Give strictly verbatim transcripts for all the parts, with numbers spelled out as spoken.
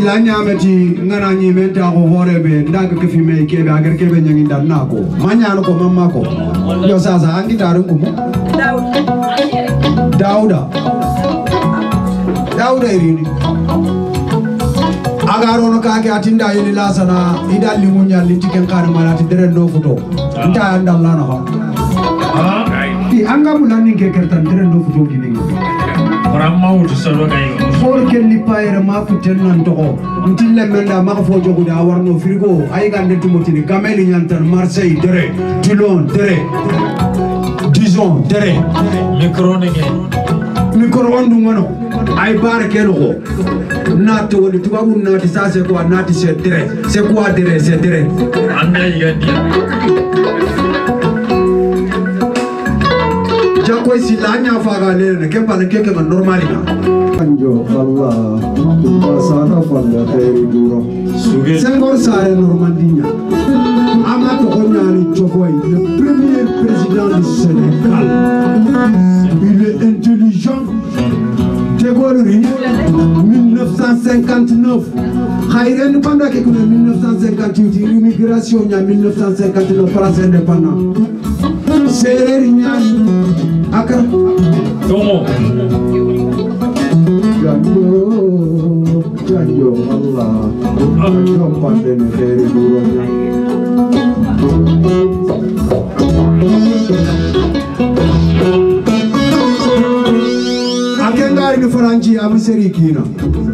silanya meti ngana nyi menta ko horebe ndaga ke fi me kebe agar kebe nyangi dan nako manya no ko mamma ko yo sasa angi tarun ko Dauda Dauda irini agaro no kake atinda yini lasana idalli munya litiken kan malati dere no futo nta andalla no ha di anga mulani ke kertan dere no futo gini ramma wutu solo kay for kelli payre ma ko tennan to ko ntille menda ma ko fojo ko da warno frigo ay gande tumotini gameli nyantan Marseille dere Toulon dere Dijon dere micro nege micro wandu ngono ay bare kelo ko nati woni tubabu nati sa c'est quoi nati c'est dere c'est quoi dere c'est dere anda yandi jako isi lanya faga lene ke pale ke ke normali na anjo Allah pasana falla khairi duro suge sengor sare normandinya ama to konyani chokoy le premier président du Sénégal il est intelligent Tegoluri mille neuf cent cinquante-neuf khayren panda ke ko mille neuf cent cinquante-huit immigration nya mille neuf cent cinquante-neuf France indépendant Serer nyani akar tomo janjo janjo Allah janjo pandene khairi duro akenga ni faranji amiseri kina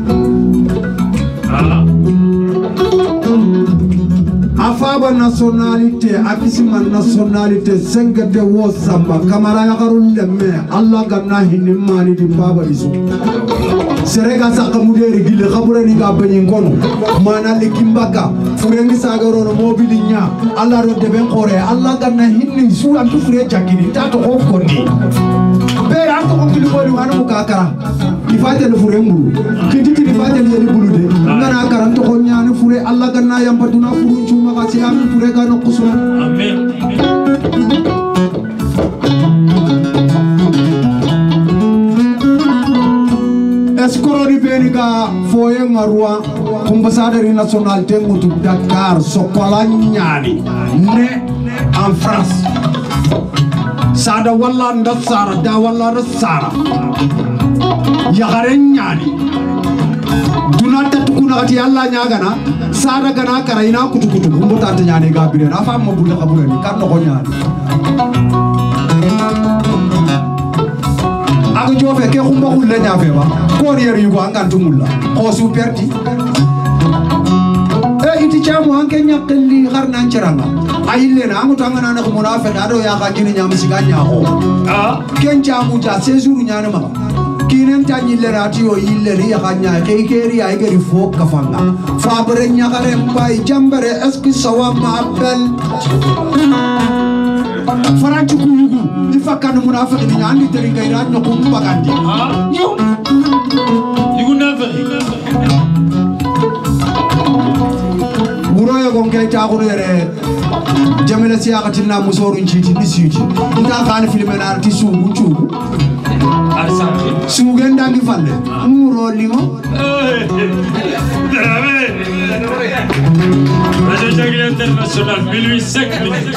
ah afaba nationalité akisima nationalité sengete wo samba kamara yakarul lemme Allah ganna hinimani di baba isu serega sakamuderi gile khaburani ga bani ngono mana likimbaka furengi sagaro no mobili nya Allah ro deben khore Allah ganna hinni su am tu fure jakini tato ko konni be ran ko ngi bolu wana mukakara ifate no fure mulu kiti ti ifate ni yeli bulude ngana karam to ko nyaani fure Allah ganna yam patuna furu chuma kasi am fure ga no kusuna amen escoroni benika foye ngarwa ambassadeur national tengutu Dakar sokola nyani ne en France sada walla ndasara da walla rasara ya garen nyani dunata tukuna ati Allah nyagana sada gana karaina kutukutu mbota ta nyani gabire afa mabulla kabulani kan no nyani ako jofe ke khumba khulle nyafe ba ko yer yugo angantumulla ko su perdi e iti chamu anke nyakli garna ncheranga ayille na amutu angana na munafiq ado ya kajini nyamsiga nyako ah ken chamu ja séjour nyane ma kinen tanyille ratio yille ri ya kanya ke keri ay gari fo kafanga fabre nyakare mbay jambare est-ce que sawa ma bel faranci ku yugu ifakanu munafiq ni nyandi teri ngay ran ñoko bagandi ah yugu nafa muroyo gon kay taxu rere jamela siaqatina musoru njiti nisiti nda kan filme na arti sugu chugu arsa sugen dangi falle muro limo darabe radio jagle international mille huit cent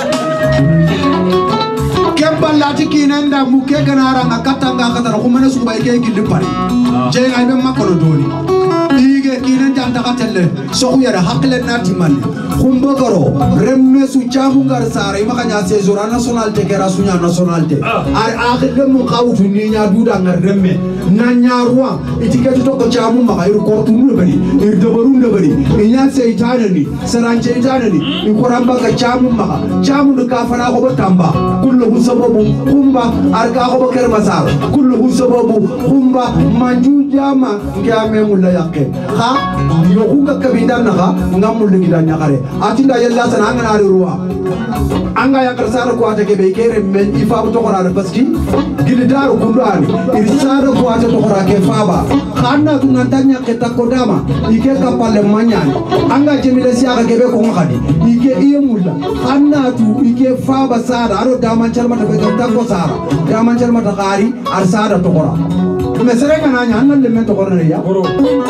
kemballati kinenda muke ganara ngakatanga katara kumana suba ike gilli pari je ay be makolo doni ige kinen janta katelle so yara hakle nati man kumbo garo remme su chamu gar sare makanya séjour national te kera sunya nationalité ar akhir mu khawtu ni nya duda ngar remme na nyarwa itiketi to ko chamu makayru ko tunu bari ir dabaru ndabari inya seytana ni saranje itana ni ikoramba ka chamu maka chamu du kafana ko batamba kullu sababu kumba arga ko bakar masal kullu sababu kumba manju jama ngame mulla yakke ha yo kunga kabindan na ngamul gidan yakare atinda yalla sana ngana ruwa anga yakar sara ko ata ke be kere men ifa to qora baski gidaru kundani irsara ko ata to qora ke faba khana tunantanya ke takodama ike kapale manyani anga jemile siaka ke be ko ngadi ike iye mulla khana tu ike faba sara aro daman chalma to be ko sara daman chalma to qari ar sara to qora me sere kana nya nan le men to korne ya Bro.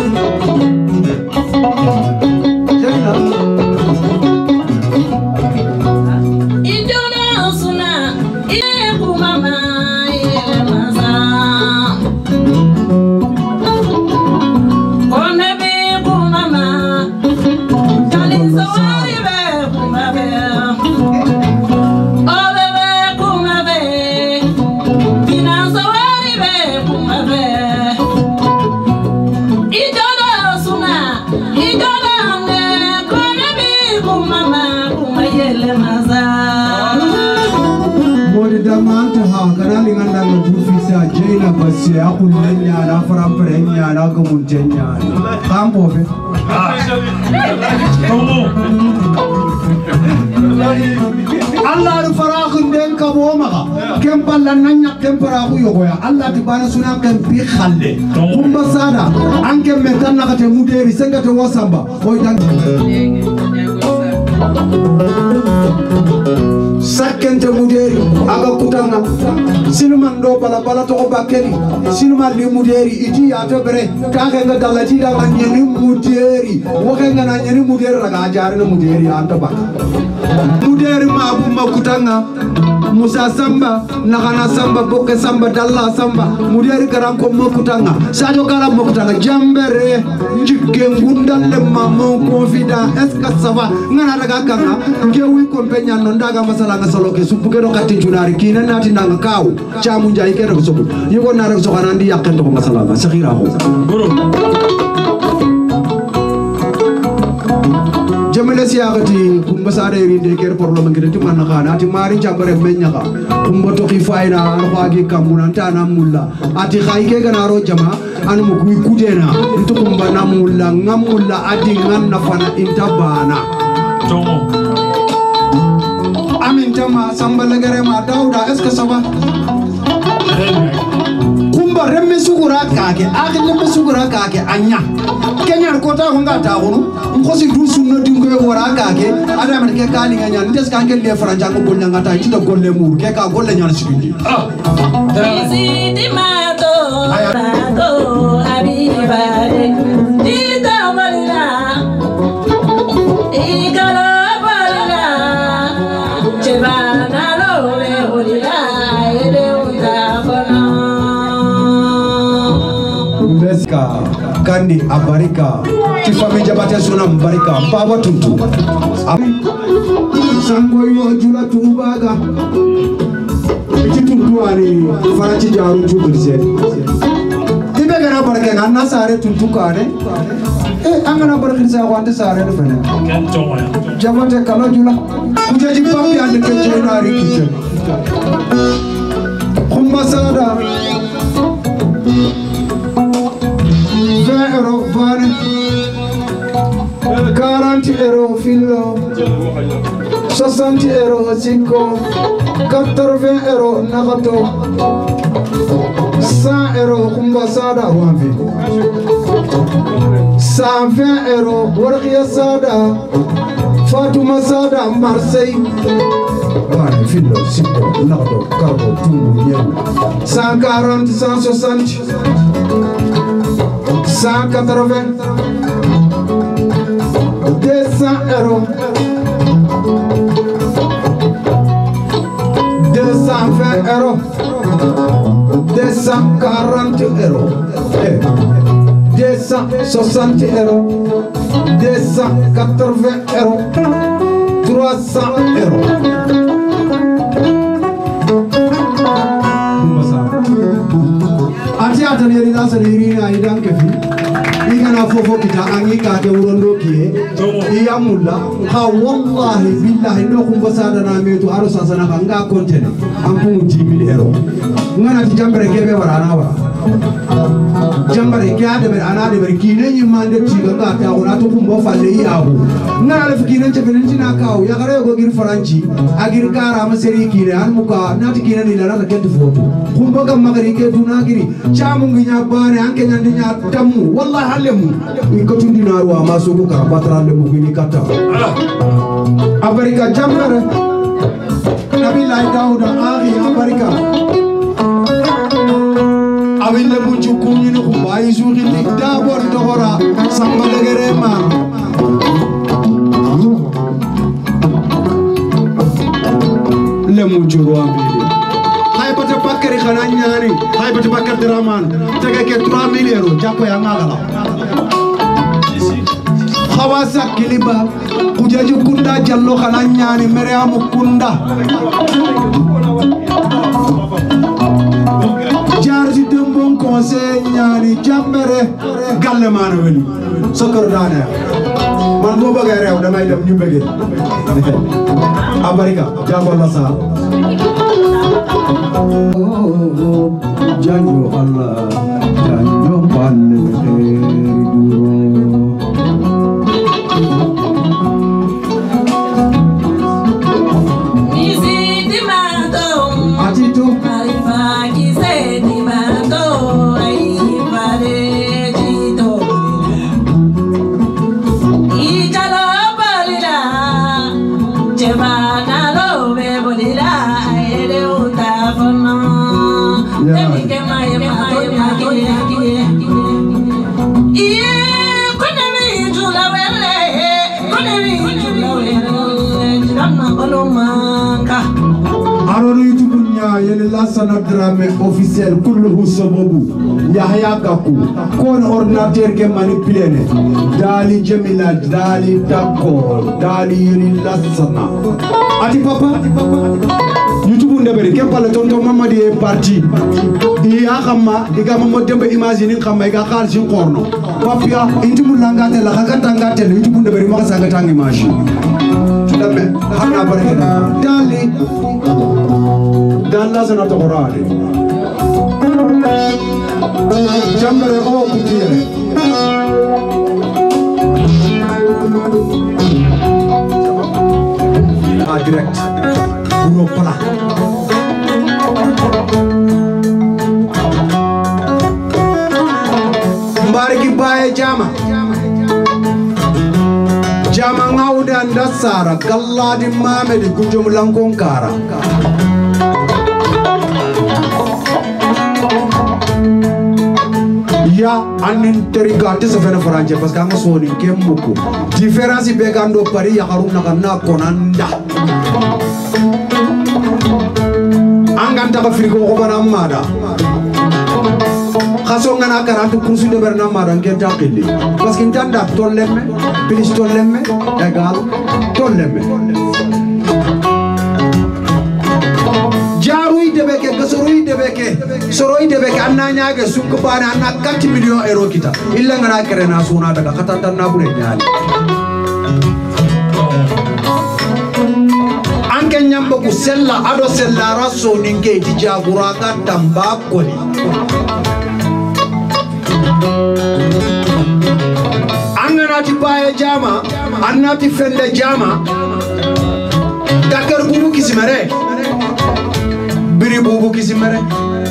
jena Ijona suna ile kumama ile maza One be kumama Kali sawari be kumabe Ole be kumabe Bina sawari be kumabe Ijona suna Ijona ne Kone be kumama kumayele maza modi damanta ha kana linganda no bufisa jena basi akunya na fara prenya na ko muntenya kampo fe Allah ru farakhun den ka bo maga kem ballan nanya kem farahu yogoya Allah tibana sunan kan bi khalle kumba sada anke metan na kate muderi senga to wasamba oy dan sakkente muderi aga kutanga sinuman do bala bala to bakeli sinuman li muderi iti ya to bere ka ga dalati da ngani muderi wo ga ngana nyani muderi raga jare no muderi anta bak muderi ma bu makutanga Musa Samba nakana Samba boke Samba dalla Samba muderi garan ko makutanga sajo kala makutanga jambere njike ngundal le mamo confident est ce que ça va ngana daga kanga ngewi ko penya no ndaga masala nga solo ke supuke do katti junari kina nati nanga kaw chamu njay ke do sobu yugo na rek so kana ndi yakento ko masala nga sakhira ko bro jamele siagati kumba sare rinde ker problème ngede tuman khana ati mari jambare menyaka kumba to khifaina an khagi kamuna tana mulla ati khaike ganaro jama an mu kuy kudena ntu kumba na mulla ngamulla adi nganna fana intabana tongo amin tama sambala gare ma dauda est ce que ça va kumba remme sugura kake akil remme sugura kake anya kenya ko ta honga ta hono ngosi dusu no dingo e wora kake ada man ke kali nganya ndes kan ke le franja ko gonya ngata ci do golle mur ke ka golle nyana sibindi ah Isi di mato mato abibare di tamalina igala balina chebana lole holila ele utafana Beska kandi abarika tifame jabate sona mbarika baba tuntu sango yo jula tubaga iti tuntu ani farachi jaru jubirse tibe gara barke ganna sare tuntu kare eh angana barke sa wante sare no fene jabate kala jula kujeji papi ande ke jenari kitchen khumba sada vingt euros vane quarante euros filo soixante euros cinco quatre-vingts euros nakato cent euros kumba sada wanfi cent vingt euros warqiya sada Fatuma sada Marseille vane filo cinco nakato carbo tumbu nyen cent quarante cent soixante cent quatre-vingts deux cents euros deux cent vingt euros deux cent quarante euros deux cent soixante euros deux cent quatre-vingts euros trois cents euros ati ataneri na saniri na idan kefi igana fofo kita angi ka ke urondo kie iya mulla ha wallahi billahi no kumba sada na metu aro sasana kanga kontene ampu jimil ero ngana ti jambere kebe warana wa jambare ke ade ber anade ber kine nyimande tiga ga ta ona to kumbo falle yawo ngana le fikine te belentina kawo ya gare go gir faranci agir kara ma seri kine an muka nati kine ni la ke foto kumbo ga magari ke duna giri chamu nginya bane anke nyandi nya tamu wallahi halemu ko tundi na ruwa ma so ko ka patra le mu ni kata abarika jambare nabi lai dauda ari abarika awille bunju ay suuxili daabon doxora samba degere ma le mu juro ambi hay bata bakari xana ñaani hay bata bakar draman tege ke trois mille euros jakko ya ngala xawasa kiliba kujaji kunda jallo xana ñaani mere amu kunda jarji dembon conseil ñaani jambere galle mana weli sokor dane man bo bëgg rew damay dem ñu bëgge abarika jabo la sa janjo Allah janjo palle duro Lassana Dramé officiel kulluhu sababu Yahya Gakou kon ordinateur ke manipulé ne dali Jamila dali d'accord dali yoni Lassana ati papa YouTube ndebere ke pala tonto Mamadi e parti di akama diga mamo dembe imagine xamay ga xal ci xorno papia intimu langate la xaka tangate YouTube ndebere ma sa ga tangi machine dame xana barke dali dan la sana tokorade jambere o kutire a direct uno pala mbariki baye jama jama ngawda ndasara galladi mamedi kujum lankon kara ya anin terigate se fena franje parce que anga soni kemmuko différence be gando pari ya haruna kana konanda anga ta frigo ko bana mada khaso ngana karatu kursu de berna mada ngenta qilli parce que ntanda tollemme plus tollemme égal tollemme jaruy debeke gasoroy debeke soroy debeke anna nyaage sukko bana anna quatre millions euro kita illa ngana kerena suna daga khatanta na bure nyaali anke nyambo ku sella ado sella raso ninge ti jagura ga tamba koli angana ti baye jama anna ti fende jama dakar bubu kisimare biri bubu kisimare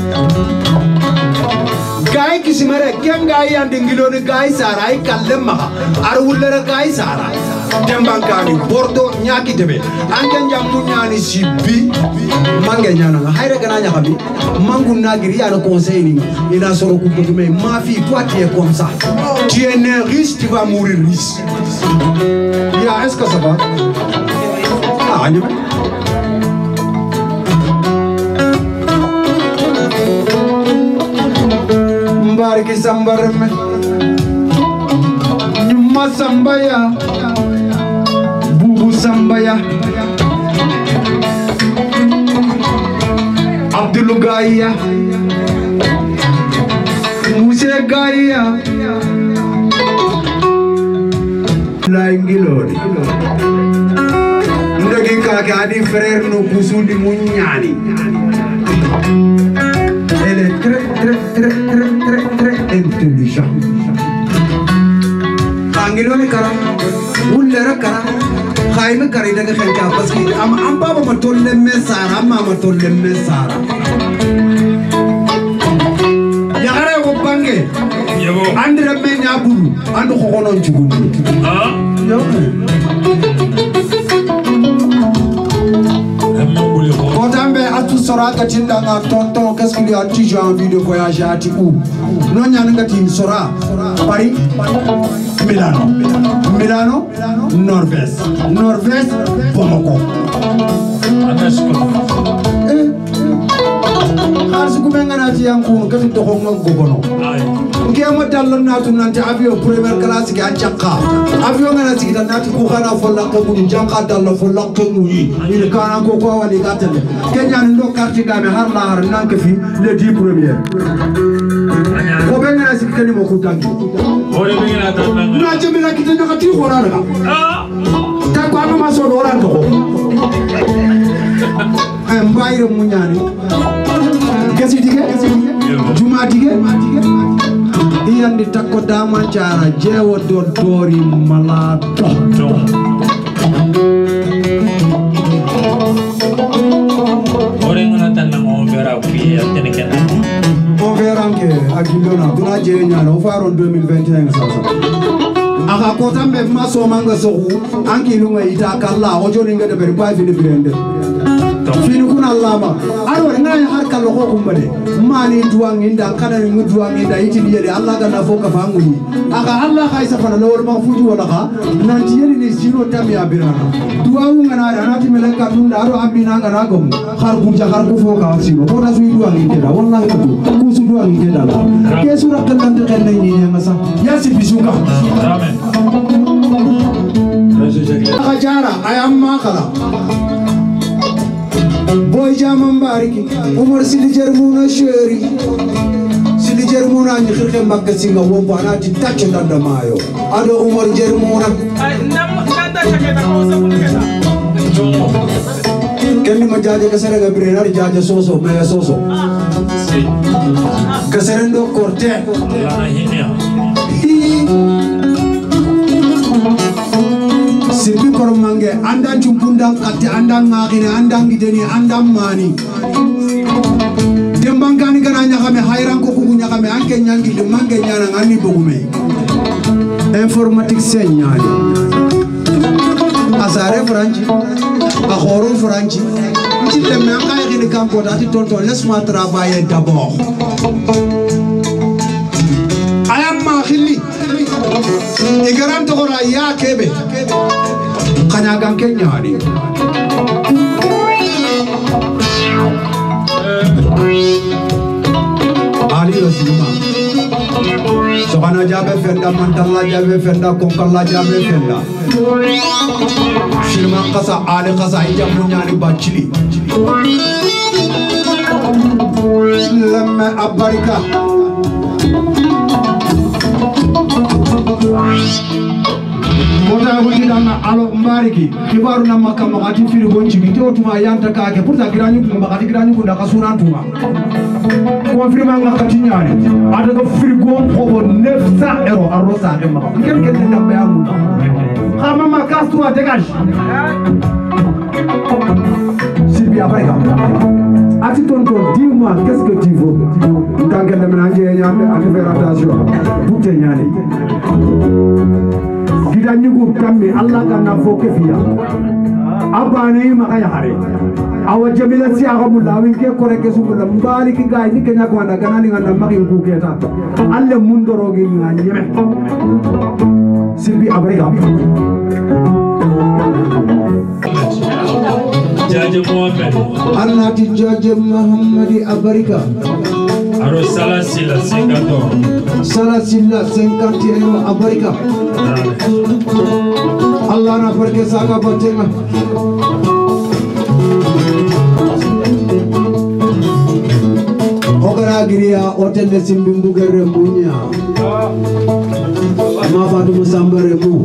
gay kisimare kem gay ande ngiloni gay sara ay kallema ar wullere gay sara dembankani bordo nyaki debe angen jammu nyani sibbi mange nyana hayre gana nyakabi mangu nagiri ya no conseil ni ina soro ku ko mais ma fille toi tu es comme ça tu es né riche tu vas mourir riche ya est-ce que ça va ah anya mbariki sambarme nyuma sambaya bubu sambaya Abdul Gaya Muse Gaya Laingilori ndagi kake adi frère no kusudi munyani elle est très très très très très très intelligente Angiloni kara ullera kara khayme kari daga khelka parce que am am baba ma tolle me sara am ma tolle me sara ya gare ko bange yebo andre me nyabulu andu ko konon jugundi ah yo Autant à tout sera katinda nga tonton qu'est-ce qu'il y a tu j'ai envie de voyager à où non ñaan nga tin sera Paris Milano Milano Norvège Norvège Bamako xaalis gu menga na ci yanku ka fi doxo nga gobono ngemo dal na tu nanti avion première classe ga jakka avion nga na ci ta nati ku xana fo la ko mu jakka dal la fo la ko mu yi ni kana ko ko wali gatale kenya ndo carte ga me har la har nank fi les dix premières ko benga na ci kani mo ku tanki o de benga na tan na jemi la kitanya ka ti khora daga ah ta ko ama ma so do ran ko ay mbayre mu ñaani Kasi dige, juma dige, iyandi takko dama cara jewo do dori malato. Orang ngana tan nang vera pi atene ken. On verra ke agilona duna je nyalo faron deux mille vingt et un sasa. Aka kota me maso manga so anki lunga ita kala ojo ninga de ber ba fini brende. Fini kuna lama aro ngana har kallo ko kumbade mani duang inda kana ni duang inda iti yele Allah kana foka fangu ni aka Allah kai safana lawol ma fuji wala ka nanti yele ni zero tam ya birana duang ngana da nati melaka dunda aro amina ngana gom har bunja har ko foka sino ko na suyi duang inda wallahi ko su duang inda la ke sura kan de kan ni ni masa ya si bisuka amen aka jara ayamma kala boy jaman bariki umar sili jarmuna sheri sili jarmuna ni khirke makka singa wombo anati tacce danda mayo ado umar jarmuna ay ndam kata shaketa ko sabulketa kenni ma jaaje kasere ga birenar jaaje soso maya soso si kasere ndo korte Allah hinya Sirbi kormange andan chumpundang kate andang ngakine andang gideni andang mani dembangkani kana nyakame hayran ko kugu nyakame anke nyangi de mange nyana ngani bogume informatique senyali asare franchi akhoro franchi ti le menga ngini kampo dati tonton laisse-moi travailler d'abord ayam ma khili igaran to gora ya kebe kanya ganke nyari ali rasulma sokana jabe fenda mantalla jabe fenda konkalla jabe fenda shirma qasa ali qasa ijamu nyani bachili lamma abarika Mota wuti dana alo mbariki kibaru na makama kati firi bonchi bitio tuma yanta kake purta giranyu kuma kati giranyu kunda kasuna tuma kwa firi manga kati nyari ada ko firi gon ko neuf cents euros arrosa de ma ken ken na bayamu kama makastu a dégage Sylvie après ati tonton dis-moi qu'est-ce que tu veux quand elle me nange nyande ati faire attention tout est nyane Gida nyugu kami Allah kana foke fiya abane ma kaya hare awa jamila si aga mulawi ke koreke su mulam bari ki gay ni kenya ko anda kana ni ngana magi ku keta alle mundoro gi ngani yeme Sylvie abrega Jaje Muhammad Allah ti Jaje Muhammad abrika Aro sala sila cinquante sala sila cinquante euro abrika Allah na perke saga batenga Ogara giria hotel de simbimbu gerre munya ma fatu musambare mu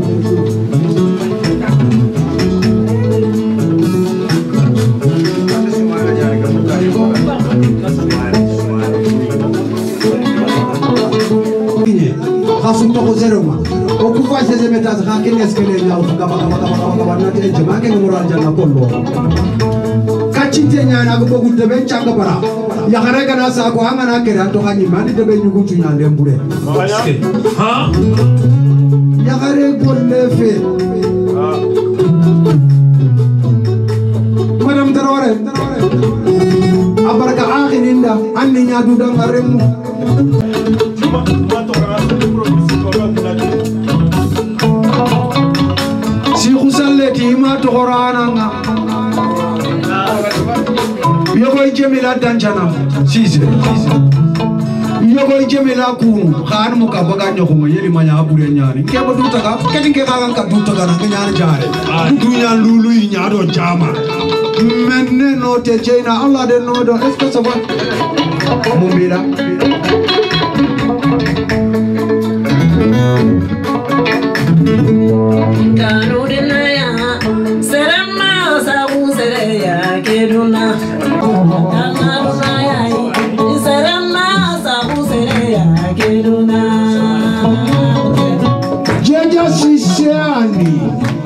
Kasum to zero ma o ku fa se meta sa ken eskele na o ka ba ba ba ba na te jama ke moral jana kollo kachinte nyana go bugu de ben changa bara ya gare kana sa ko anga na kere to kanyi mani de ben nyugu tu nyande mbure ha ya gare go lefe madam Traoré abarka akhirinda anni nyadu dangaremu si khusalleti ma toqorana nga yogo jemila danjana sise yogo jemila ku khan mu ka baga nyoko mo yeli manya abure nyani ke ba duta ka kedi ke ka ka duta ka na nyani jare dunya lulu nyado jama menne no te chena Allah de no do est ce que ça va mumbira kanu dinaya serama sabu sereya keduna kanu dinaya serama sabu sereya keduna jeja sisiani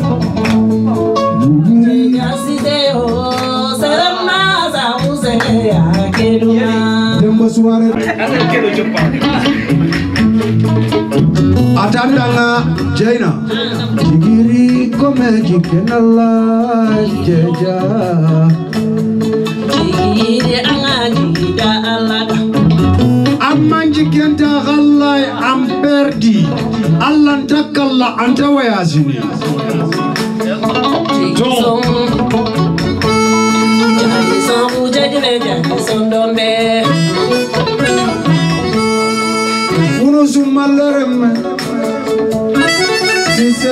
jeja siseo serama sabu sereya keduna dembo suare atandanga jaina jigiri kome jikenala jeja jigiri angani da alaka ammanji kenta gallai amperdi allan takalla anta wayasini jigison jigison ujadime jigison dombe uno sumallerem sise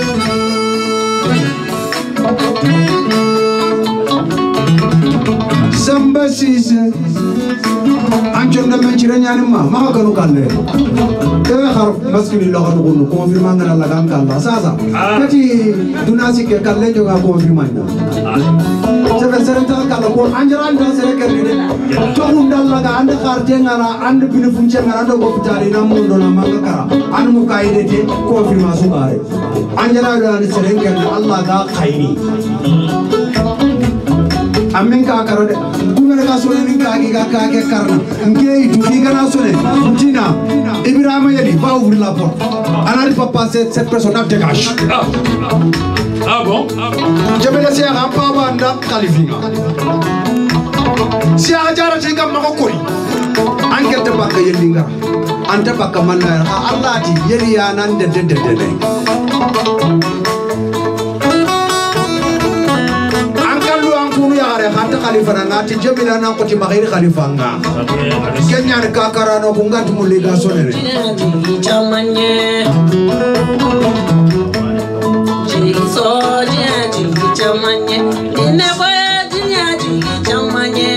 samba sise anjon da menchira nyani ma ma kanu kalle ewe khar maskini lo khanu kunu confirma ngana la kan kala sasa kati dunasi ke kalle joga confirma na sebe sere ta kala ko anjara nda sere kerni to undal la ga ande kharte ngara ande binu funche ngara do hopitali na mundo na manga kara an mu kaide te confirma su bare anjara ga sere kerni Allah ga khairi amin ka karo de kumere ka sone ni ka ki ka ka ke karna nge itu ki kana sone tina Ibrahima yeli va ouvrir la porte anari pas passer cette personne dégage ah ah bon je vais laisser un pa banda khalifinga si ajara ci gam mako kori enquête bakka yeli ngara anta bakka manna Allah ti yeli ya nan de de de de khata khalifa na ngati jabila na ko ti magiri khalifa nga kenya ne kakara no kungantu muliga sonere chamanye jiso jaji chamanye dine boya jaji chamanye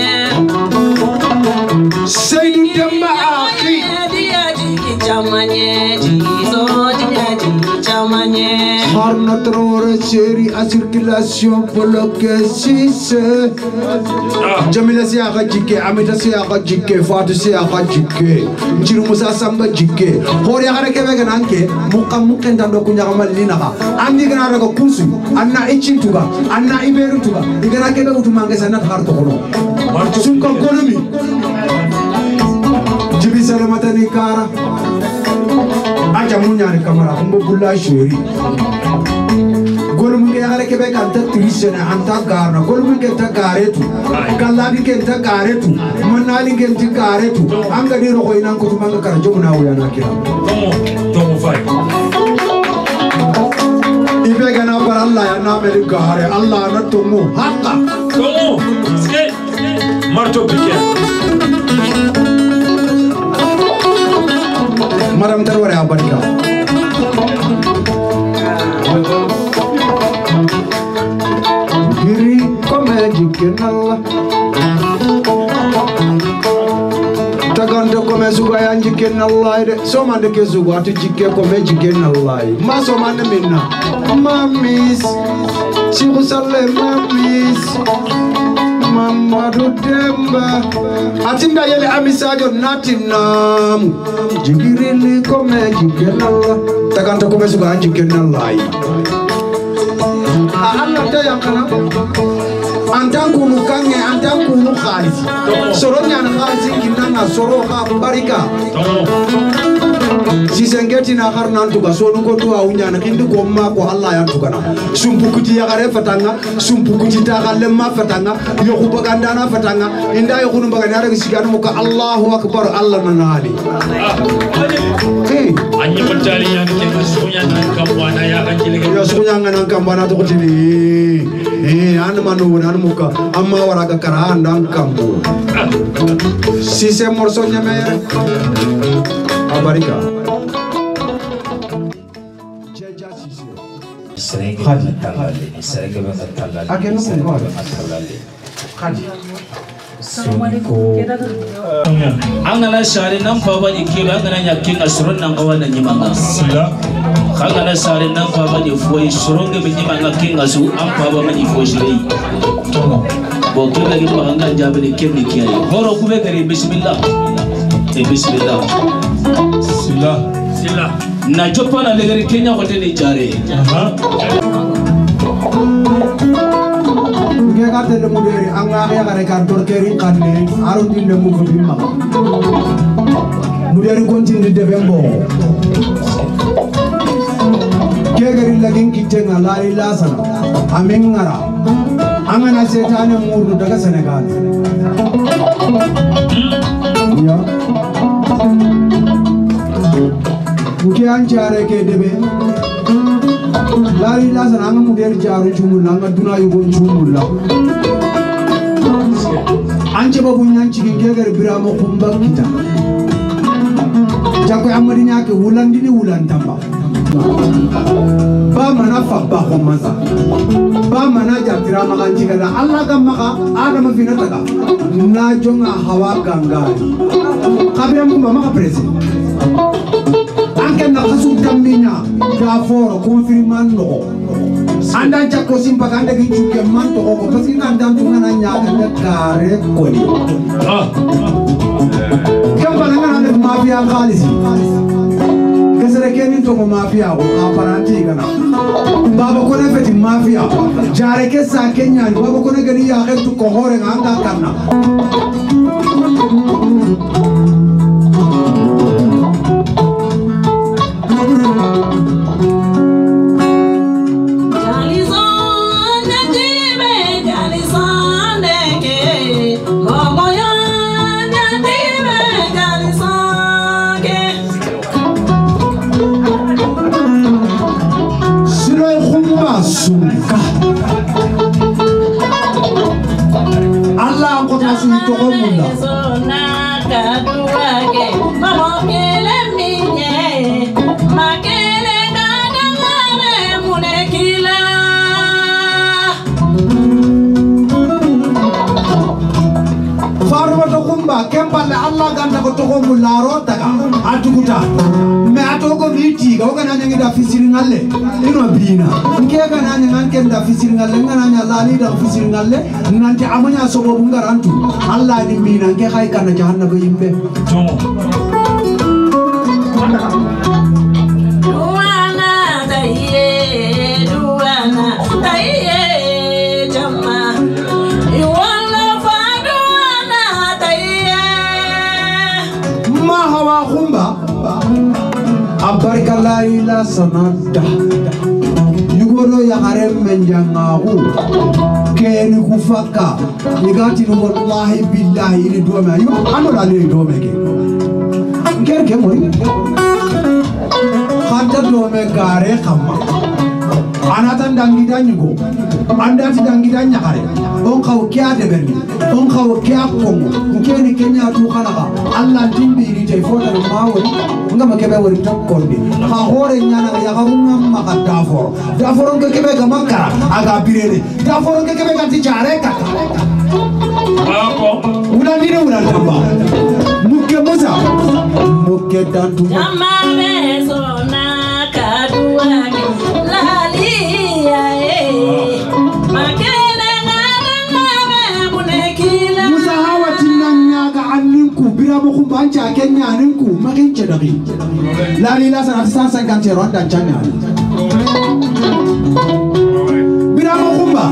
Seydou Demba akhi jaji chamanye jiso jaji chamanye harna trore série à circulation bloqué six Jamila si aka jike Amita si aka jike Fatou si aka jike Njiru Musa Samba jike hori aka kebe gananke muka muka ndando kunya kama lina ka andi gana rako kunsu anna ichin tuga anna iberu tuga igana kebe utumange sana harto kono sunka konomi jibi salamata ni kara aja munyari kamera kumbo bulla shori golum ke agare ke be kanta trisena anta garna golum ke ta garetu kalladi ke ta garetu manali ke ta garetu anga diro ko inan ko tumanga kara jomuna wuya na kira tomo tomo fay ibe gana par Allah ya na mel gare Allah na tomo hakka tomo ske marto piqué maram tarware abarika giri kome jikenalla tagande kome suga ya jikenalla de somande ke suga ati jikke kome jikenalla ma somande minna mamis si usalle mamis Mamadou Demba atinda yele amisajo natinam jigirili kome jikenalla tagante kome suga jikenalla Allah ta yankana antanku nukange antanku nukhalisi soro nyana khalisi kinanga soro ka barika si sengeti na karna tuga so nuko to awunya na kindi ko ma ko Allah ya tuga na sumpu kuti ya kare fatanga sumpu kuti ta kalle ma fatanga yo ko baganda na fatanga inda yo kunu baganda daga siganu muka Allahu akbar Allah na hali eh anyi mutali ya ke sunya nan kambana ya kan jile ya sunya nan kambana to kuti eh an manu nan muka amma waraga karanda kambu si se morso nyame abarika Serenge bangatalale, serenge bangatalale. Ageno serenge kungo. bangatalale. Kadi. Sunko. Angana shari nam papa ni kilo, angana nyaking asron nang kawan na nyimanga. Sila. Angana shari nam papa ni foi, suronge benyimanga king asu, am papa mani foi shiri. Tomo. Bokil lagi mahanga jabe ni kem ni kiai. Horo kube kari bismillah. Eh bismillah. Sila. Sila. Na jopa na legari Kenya kote ni jare. Aha. Nge kate le muderi anga ya kare kantor kering kanne aru dinde mu ko bimma. Muderi continue de bembo. Kegari lagin kitenga lari lasana. Amengara. Anga na setane murdu daga Senegal. Ya. Mungkin anjare ke debe, lari lasan anga mungkin jaro cumul, anga duna yugo cumul lah. Anje babu nyanci kengker biramo kumbang kita. Jago amadinya ke wulan dini wulan tambah. Ba mana fabba komaza, ba mana jatira makan cikada. Allah kan maka ada mafina taka. Na jonga hawa gangga. Kabiram kumba maka presiden. Anke na kasu daminya gaforo konfirmando anda jako simpa kanda gijuke manto ko pasi nanda tungana nyaga na kare koni ah kamba na na mafia khalisi kesere keni to ko mafia ko aparanti kana baba ko na feti mafia jare ke sa kenya baba ko na gani ya xetu ko hore nganga kana Suka Allah ko tasu to ko munda Farwa to kumba kembale Allah ganda ko to ko mularo daga atukuta me atoko viti ga ogana nyangi da fisiri ngalle ino bina nke ga nanya nganke da fisiri ngalle ngana lali da fisiri ngalle nanti amanya sobo bungarantu Allah ni bina nke hay kana jahannaba yimbe Tomo. Duana daiye, duana daiye, jama. Iwala fa duana daiye. Ma hawa kumba abarika la ila sanada yugolo ya harem menjangahu keni kufaka nigati no wallahi billahi ni do me ayo ano la ni do me ke nger ke moy khata do me gare khamma anatan dangi danyugo andati dangi danya kare on kaw kya de berni on kaw kya komo keni kenya tu khalaka allah timbi ni tay fota no mawoni ngama kebe wori tokkonde ha hore nyana ya garunga maka daforo daforo ke kebe ga makara aga birere daforo ke kebe ga tijare ka Ako. ulan dine ulan tamba muke musa muke dantu Jama bezona kadua lali ae. Makene ngana ngame munekila. musa hawa tinanya ga anninku biramo kumbanja kenya anninku makin chedari lali la sana cent cinquante ronda chanya biramo kumba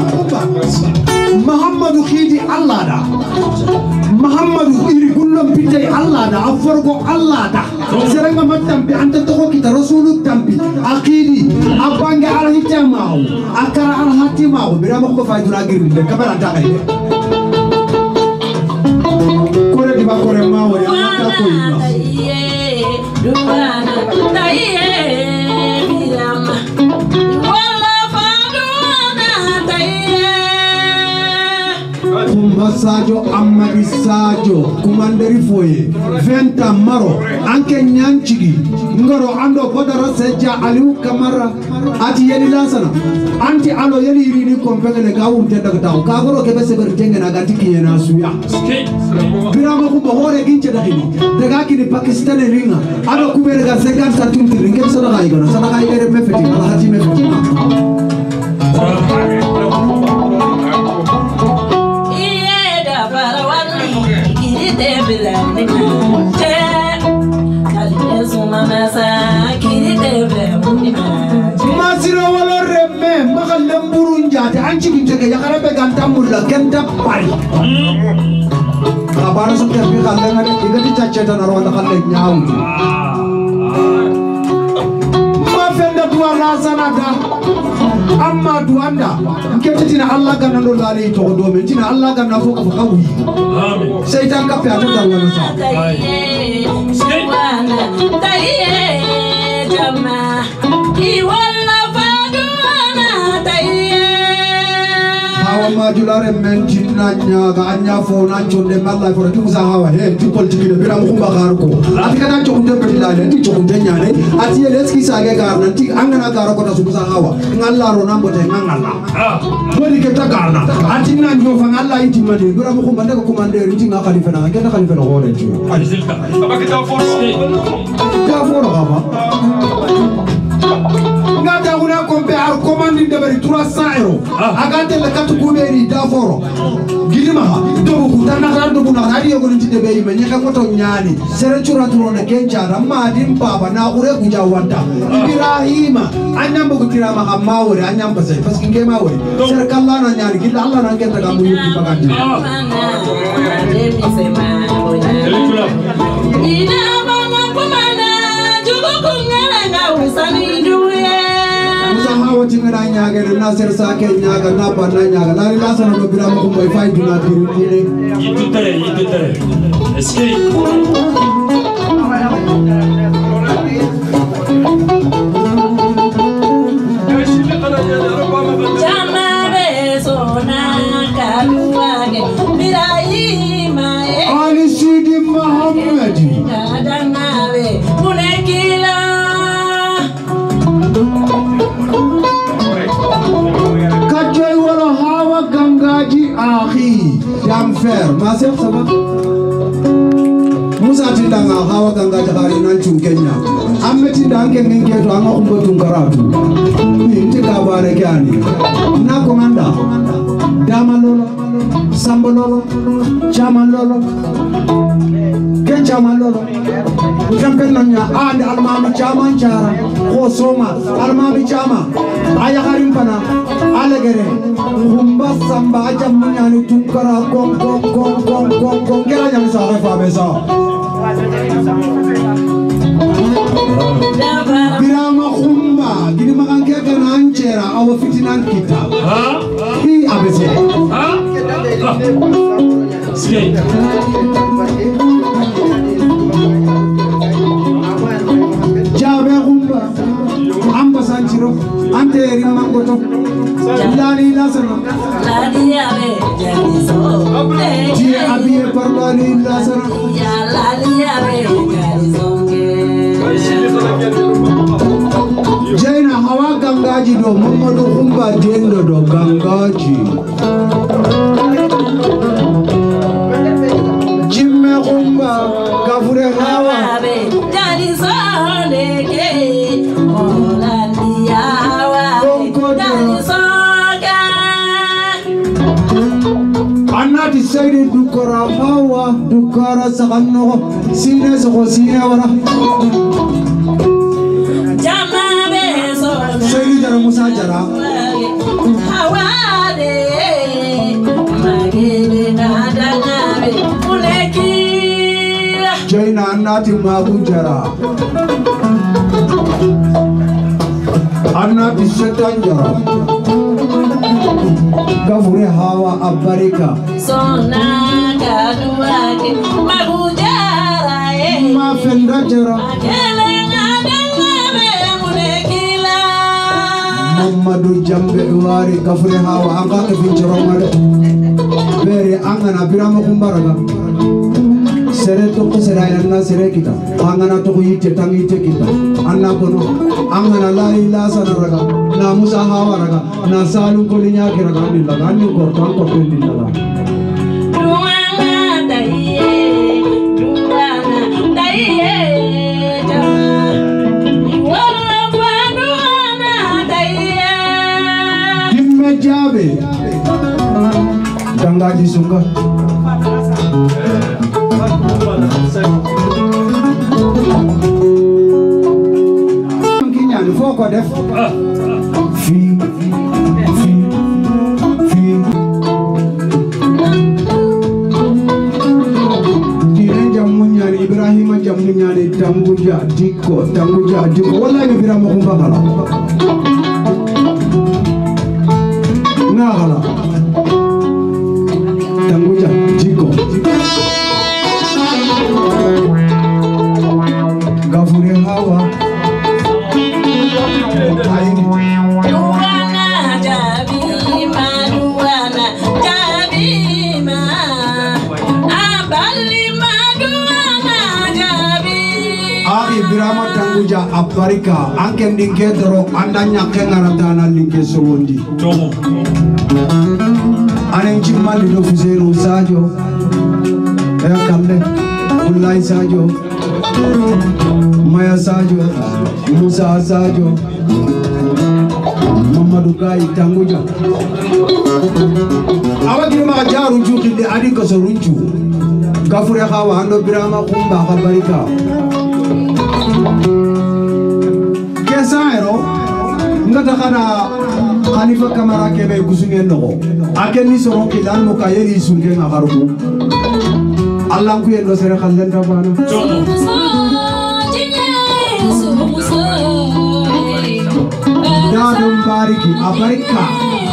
Muhammadu khidi Allah da Muhammadu iri kullum pitay Allah da afargo Allah da serenga matambi anta to kita rasulul tambi aqidi abanga alhitamau akara alhatimau birama ko fayduna girinde kabara ta kay kore di ba kore ma wori amata ko ina Duana taiye birama wala faduana taiye Kumba Sadio Amadi Sadio kumanderi foye venta maro anke nyanchigi ngoro ando bodara seja Aliou Kamara ati yeli lasana anti alo yeli irini kompegele gawu tenda gataw kagoro kebe seber tengena gati kiyena suya birama ko bohore ginche dakini daga kini Pakistan ringa ado kubere ga cinquante satunti ringa sana ga igona sana ga igere mefeti ala hati mefeti Masiro wala remme magal lemburu njate anchi binteke yakara be ganta mulla ganta pari abara so ke bi khalle ngade igati chacheta na ronda khalle nyaaw ma fenda duwa razana da amma duanda ketina Allah ganna do lali to do men tina Allah ganna fo ka fa wi amen seytan ka piata da wala sa subhana taiye jama i wala faduana taiye hawa majulare men tinna nya ga anya fo na chonde malla fo tu sa hawa he ti politique de biram khumba gar ko atika da chokunde be dilale ti chokunde nyane ati leski sa ge gar nan ti angana gar ko ta su sa hawa ngalla ro nambo te ngalla ah bodi ke ta garna ati nan yo fa ngalla iti mani biram khumba de ko commander ti nga khalifa na ke ta khalifa no hore ti Alizilka. Abaki ta foro. ta foro gaba ngata una kompe ar commande de bari trois cents euros agate le katu kuberi da foro gidima do ku tan na do bu na radio ko nti de be me nyaka moto nyani sere chura turo na kenja ramma dim baba na ure ku jawanta Ibrahima anyam bu tira ma amma wore anyam ba sai paski ke ma wore sere kala na nyani gilla Allah na kenta ga mu yuki bagandi ina bana kumana jugo kungala na usani duye musa hawo tingara nyaga na ser sa ke nyaga na ba na nyaga la la sana do bira mo ko fay duna biru ni Yitu tere, yitu tere. Eski. jama be sona kaluage birayima e Ali Sidi Muhammadi kadanawe munekila Kajoy wala hawa gangaji akhi jam fer ma sef sama Musa tindanga hawa gangaji hari nan chung Kenya amme tindange ngenge to anga kumbo tungaratu inti ka bare kyani na komanda dama lolo sambo lolo chama lolo ke chama lolo jampen nanya ande almami chama nchara ko soma almami chama aya harim pana alegere humba samba jamnya ni tunkara kong kong kong kong kong kong kera nyam sa fa besa birama humba gini makanke kana anchera awa fitinan kita Ha? hi abese Ha? Eski. jabe humba amba sanchiro ante rimangoto lani lasana laliyabe jaliso ji abiye parwali lasana ya laliyabe jalisonge jaina hawa gangaji do mamadu humba jendo do gangaji jimme humba kafure hawa abe jalisonge olaliyawa jalisonge anati saydi dukora hawa dukara sakanno sine soko sine wara jama be so saydi jara musa jara hawade magede na danabe muneki Jaina annati magu jara annati setan jara Gafure hawa abarika Sona kaduake magu jara eh Ma fenda jara Muhammadu jambe wari Gafure hawa anga ke finchoro mare Bere angana birama kumbaraga Sere toko serai anna sere kita Angana toko ite tangi ite kita Anna kono Angana la ila sana raga Na musa hawa raga Na salung kolinya ke raga Ani laga ani kortan kortan di laga Duana daiye Duana daiye Iwala kwa duana daiye Gimme jabe Danga jisunga Kinyan foko def Fi Fi Fi Dine jamunyani Ibrahima jamunyani Tanguja diko Tanguja diko Wallahi Ibrahima kumbakala Ngakala Tanguja diko Gafure hawa Duana jabima Duana jabima Abalima Duana jabima Ari Ibrahima Tanguja Aparika Anken dinke doro Andanya kengaratana linke sowondi Tomo. Anen chimali do fusero sajo Ya kalle Ulai sajo Maya sajo Musa sajo Muhammadu Gai Tanguja Awa girma jaru jukinde adi ko sorunju Gafure hawa ando Ibrahima kumba kabarika Kesaero ngata kana Khalifa Kamara kebe kusunge no akeni soro kilan mo kayeli sunge ngakarugo Allah ku yendo sere khallen tabana Dadum bariki abarika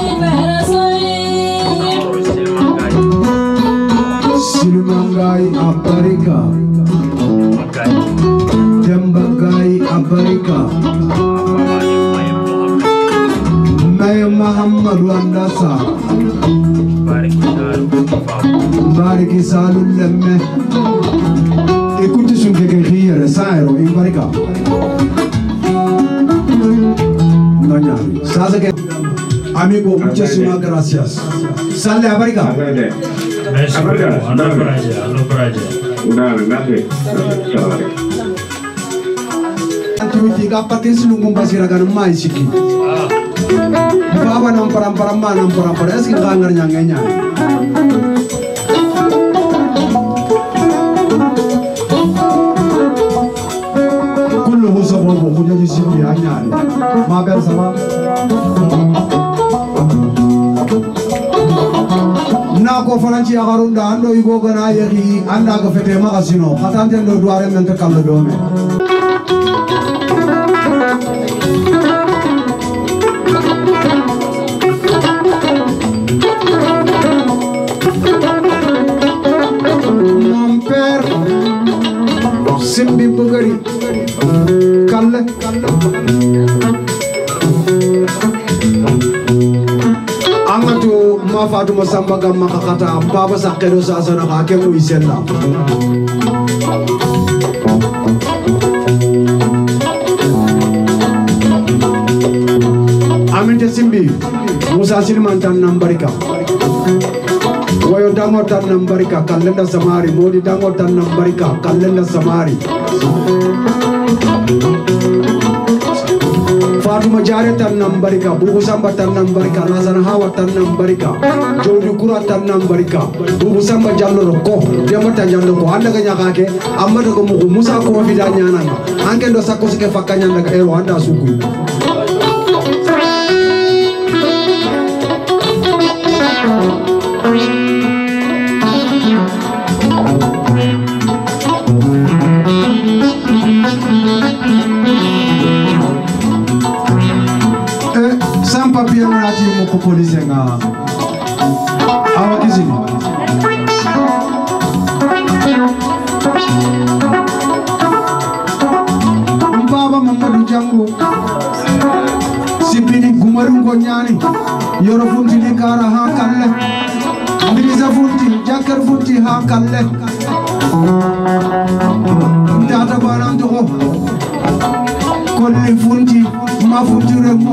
Silmangai abarika Dembagai abarika Maya Muhammadu andasa Bariki salu lemme Ikuti sunke ke khiyare saero imbarika Nanyari Sasa ke amigo muchísimas gracias Sale abarika Eso, anda por allá, anda por allá. Una gracias. Salam. Antumiti kapati silungum basira kan mai siki Ah, Baba nam param param ma nam param param eski kangar nyangenya Kullu husabo bo kuja jisibi anyani Ma ber sama Na ko faranci agarunda ando igo gana yegi anda ga fete magasino khatante ndo duare men te kallo dome Mon père Simbi Bugari Kalle Amatu mafatu masamba gamma kakata baba sakelo sasana kake mu isella Aminte Simbi Musa Silman tan nambarika Wayo dango tan nambarika kalenda samari modi dango tan nambarika kalenda samari Fatuma Jare tan nambarika Bubu Samba tan nambarika Lazana Hawa tan nambarika Jodi Kura tan nambarika Bubu Samba Jallo ko Diamata Jallo ko anda ga nyakake amma daga mugu Musa ko vida nyana anke ndo sakko sike fakanya daga ero anda suku Thank you. nyani yoro funti ni kara ha kalle Mirisa funti jakar funti ha kalle Data banan to Kolli funti ma funti remu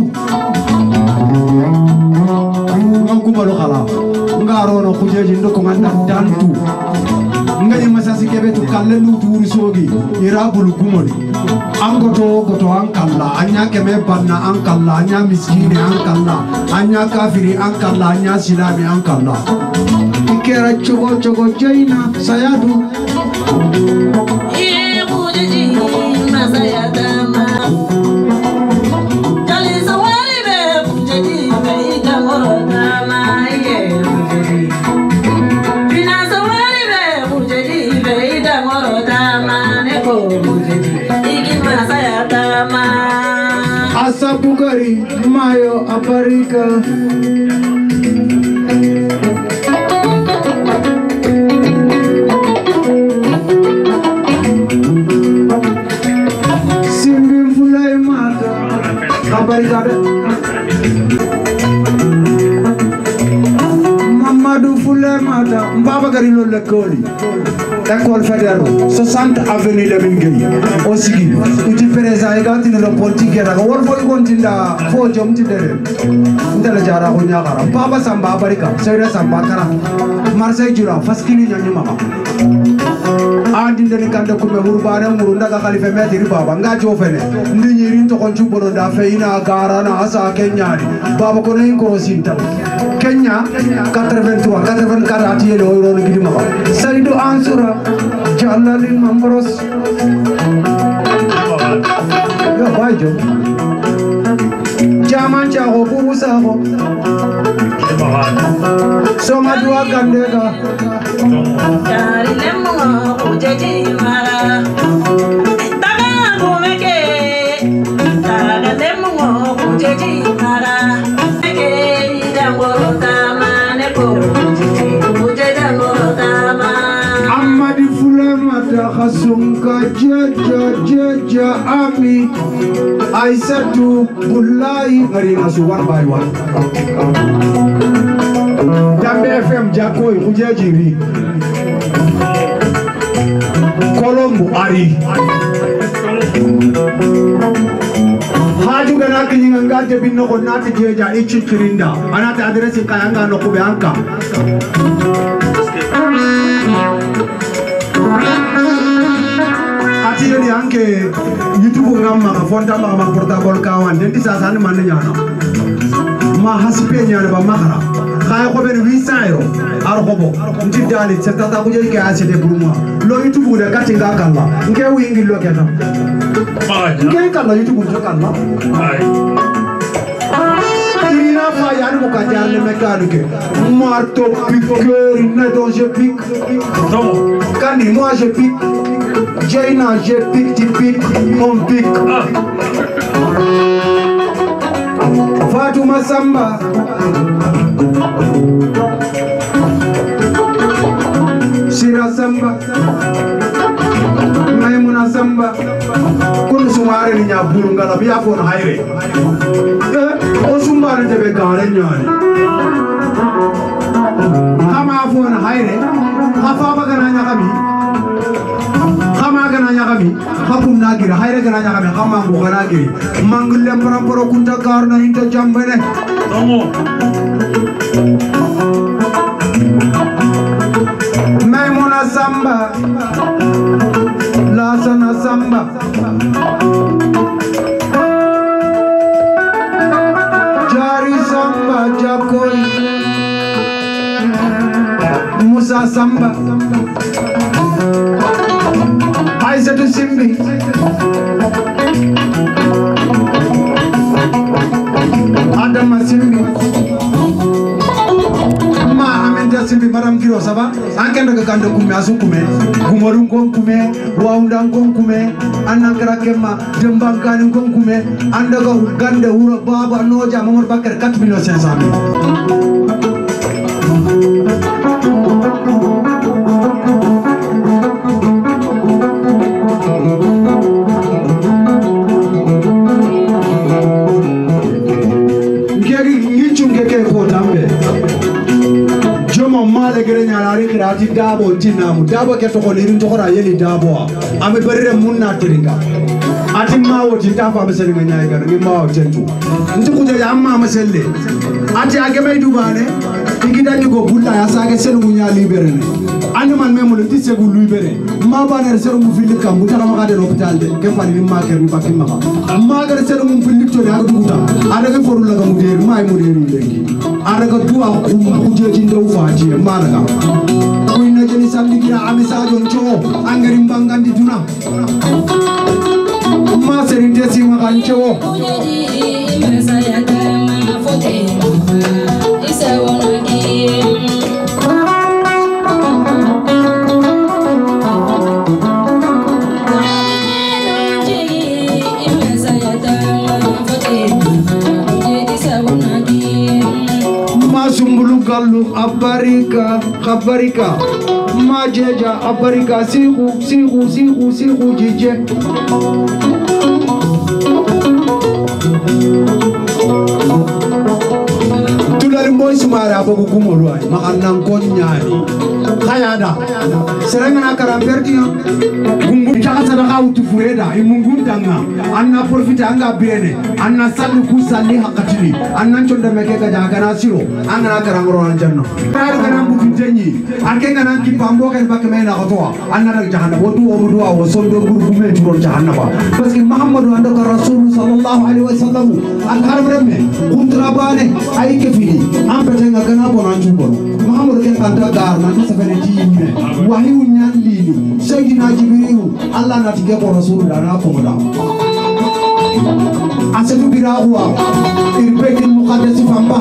Ngku balu kala ngaro no kujeji ndoko nganda dantu Ngai masasi kebe tu kalle lu turi sogi ira bulu kumoni Angoto goto ankalla anya keme banna ankalla anya miskini ankalla anya kafiri ankalla anya silami ankalla Ikera chogo chogo jaina sayadu Ye kujeji masayadama Jali sawari be kujeji be itamorodama ye kujeji Bina sawari be kujeji be itamorodama ne kujeji Iki masayadama Asabugari mayo aparika Mamadou Foulé Mata Mbaba Garilo l'école école fédérale soixante avenue de Minguey aussi uti président egati no politique era wol fo kontinda fo jom tidere ndala jara ko nyagara Baba Samba Barika Seyda Samba Kara Marseille jura faskini nyanyu mama andi ndeni kande kume hurbane nguru ndaga khalifa metiri baba nga jofene ndi nyiri to kon chubono da feina gara na asa Kenya baba ko nay ko sinta Kenya quatre-vingt-trois quatre-vingt-quatre ati lo ro ngidi mama Saidou Ansura Jalalin Mambros yo bajo Jaman jago bubusa ho Soma dua kandega Dari lemo kujeji mara Taga kumeke Taga lemo kujeji mara Eke idangoro tama neko Kujeji dangoro tama Amadi Foulé Mata Khasunka Jeja Jeja Ami Aissatou Boulaye Ngari masu one by one Dambe F M Jakoi Kujejiri Colombo Ari Haju gana kinyinga ngate binno ko nati jeja ichi kirinda anate adresi kayanga no kube anka Ati yoni anke YouTube ngamma ka fonda ma ma portable kawan denti sasa ni man nyana ma hasipe nyana ba makara kaya ko ben huit cents euro ar hobo nti dali setata ko jey ke acede pour moi lo YouTube de katinga kala nke wingi lo keta nke kala YouTube to kala ay ina fa yani mo kajalle mécanique marteau piqueur ne donc je pique non kani moi je pique Jaina je pique tu pique on pique Fatuma Samba Sira Samba Maimuna Samba Kun sumare ni nya burunga la biya fon hayre eh o sumare de be gare nyani kama fon hayre khafa bagana nya kami kama gana nya kami khapum na gira hayre gana nya kami kama ngo gana giri mangulle paramporo kunta karna hinta jambene tomo Maimuna Samba Lasana Samba Jari Samba Jakoi Musa Samba Aissatou Simbi Adama Simbi Ma Aminta Simbi Madame Kiro ça va Ankenda ka kando kume asu kume Gumoru kon kume Waunda kon kume Anakara kema Dembankani kon kume Andaga gande ura baba noja Mamar Bakar quatre millions cinq cent mille dabo ke to ko lirin to kora yeli dabo ame barire munna tiringa ati mawo ti tafa basel nga nyaay gar ni mawo tentu nti ko je amma maselle ati age may dubane igida ni go bulla ya sage sel mu nya libere ne anu man memul ti segu libere ma baner sel mu fili kam bu tala ma de l'hôpital de ke fali ma ker ni bakim ma ma gar sel mu fili to ya duguta ada ke foru la ga mu der may mu der legi ada ga duwa ku je ti ndaw faati ma daga ko ina jeni samedi gira amisa jon cho angari mbangandi duna ma serinte si ma kan cho Sumbulu galu abarika kabarika majeja abarika siku siku siku siku jije tulari moy sumara abagu kumolu ay makannan ko nyaani khayada serenga na karam perdi gungu taka sadaka utu fureda imungu danga anna profita anga bene anna sallu ku salli hakatini anna chonda meke ka jaga na siro anna karam ro janno taru kana butu jenyi anke kana ki pambo kan bakme na ko anna rak jahanna wodu wodu wa sondo guru me turo jahanna ba parce que muhammadu anda ka rasul sallallahu alaihi wasallam an karam remme kuntra bane ay ke fini am pete nga kana bonan jumbo muhammadu ken kanta gar na sa fene ti yime wahiyu nyan lini sayyidina jibrilu allah na tige ko rasulullah na ko da asatu birawa irbetil muqaddas famba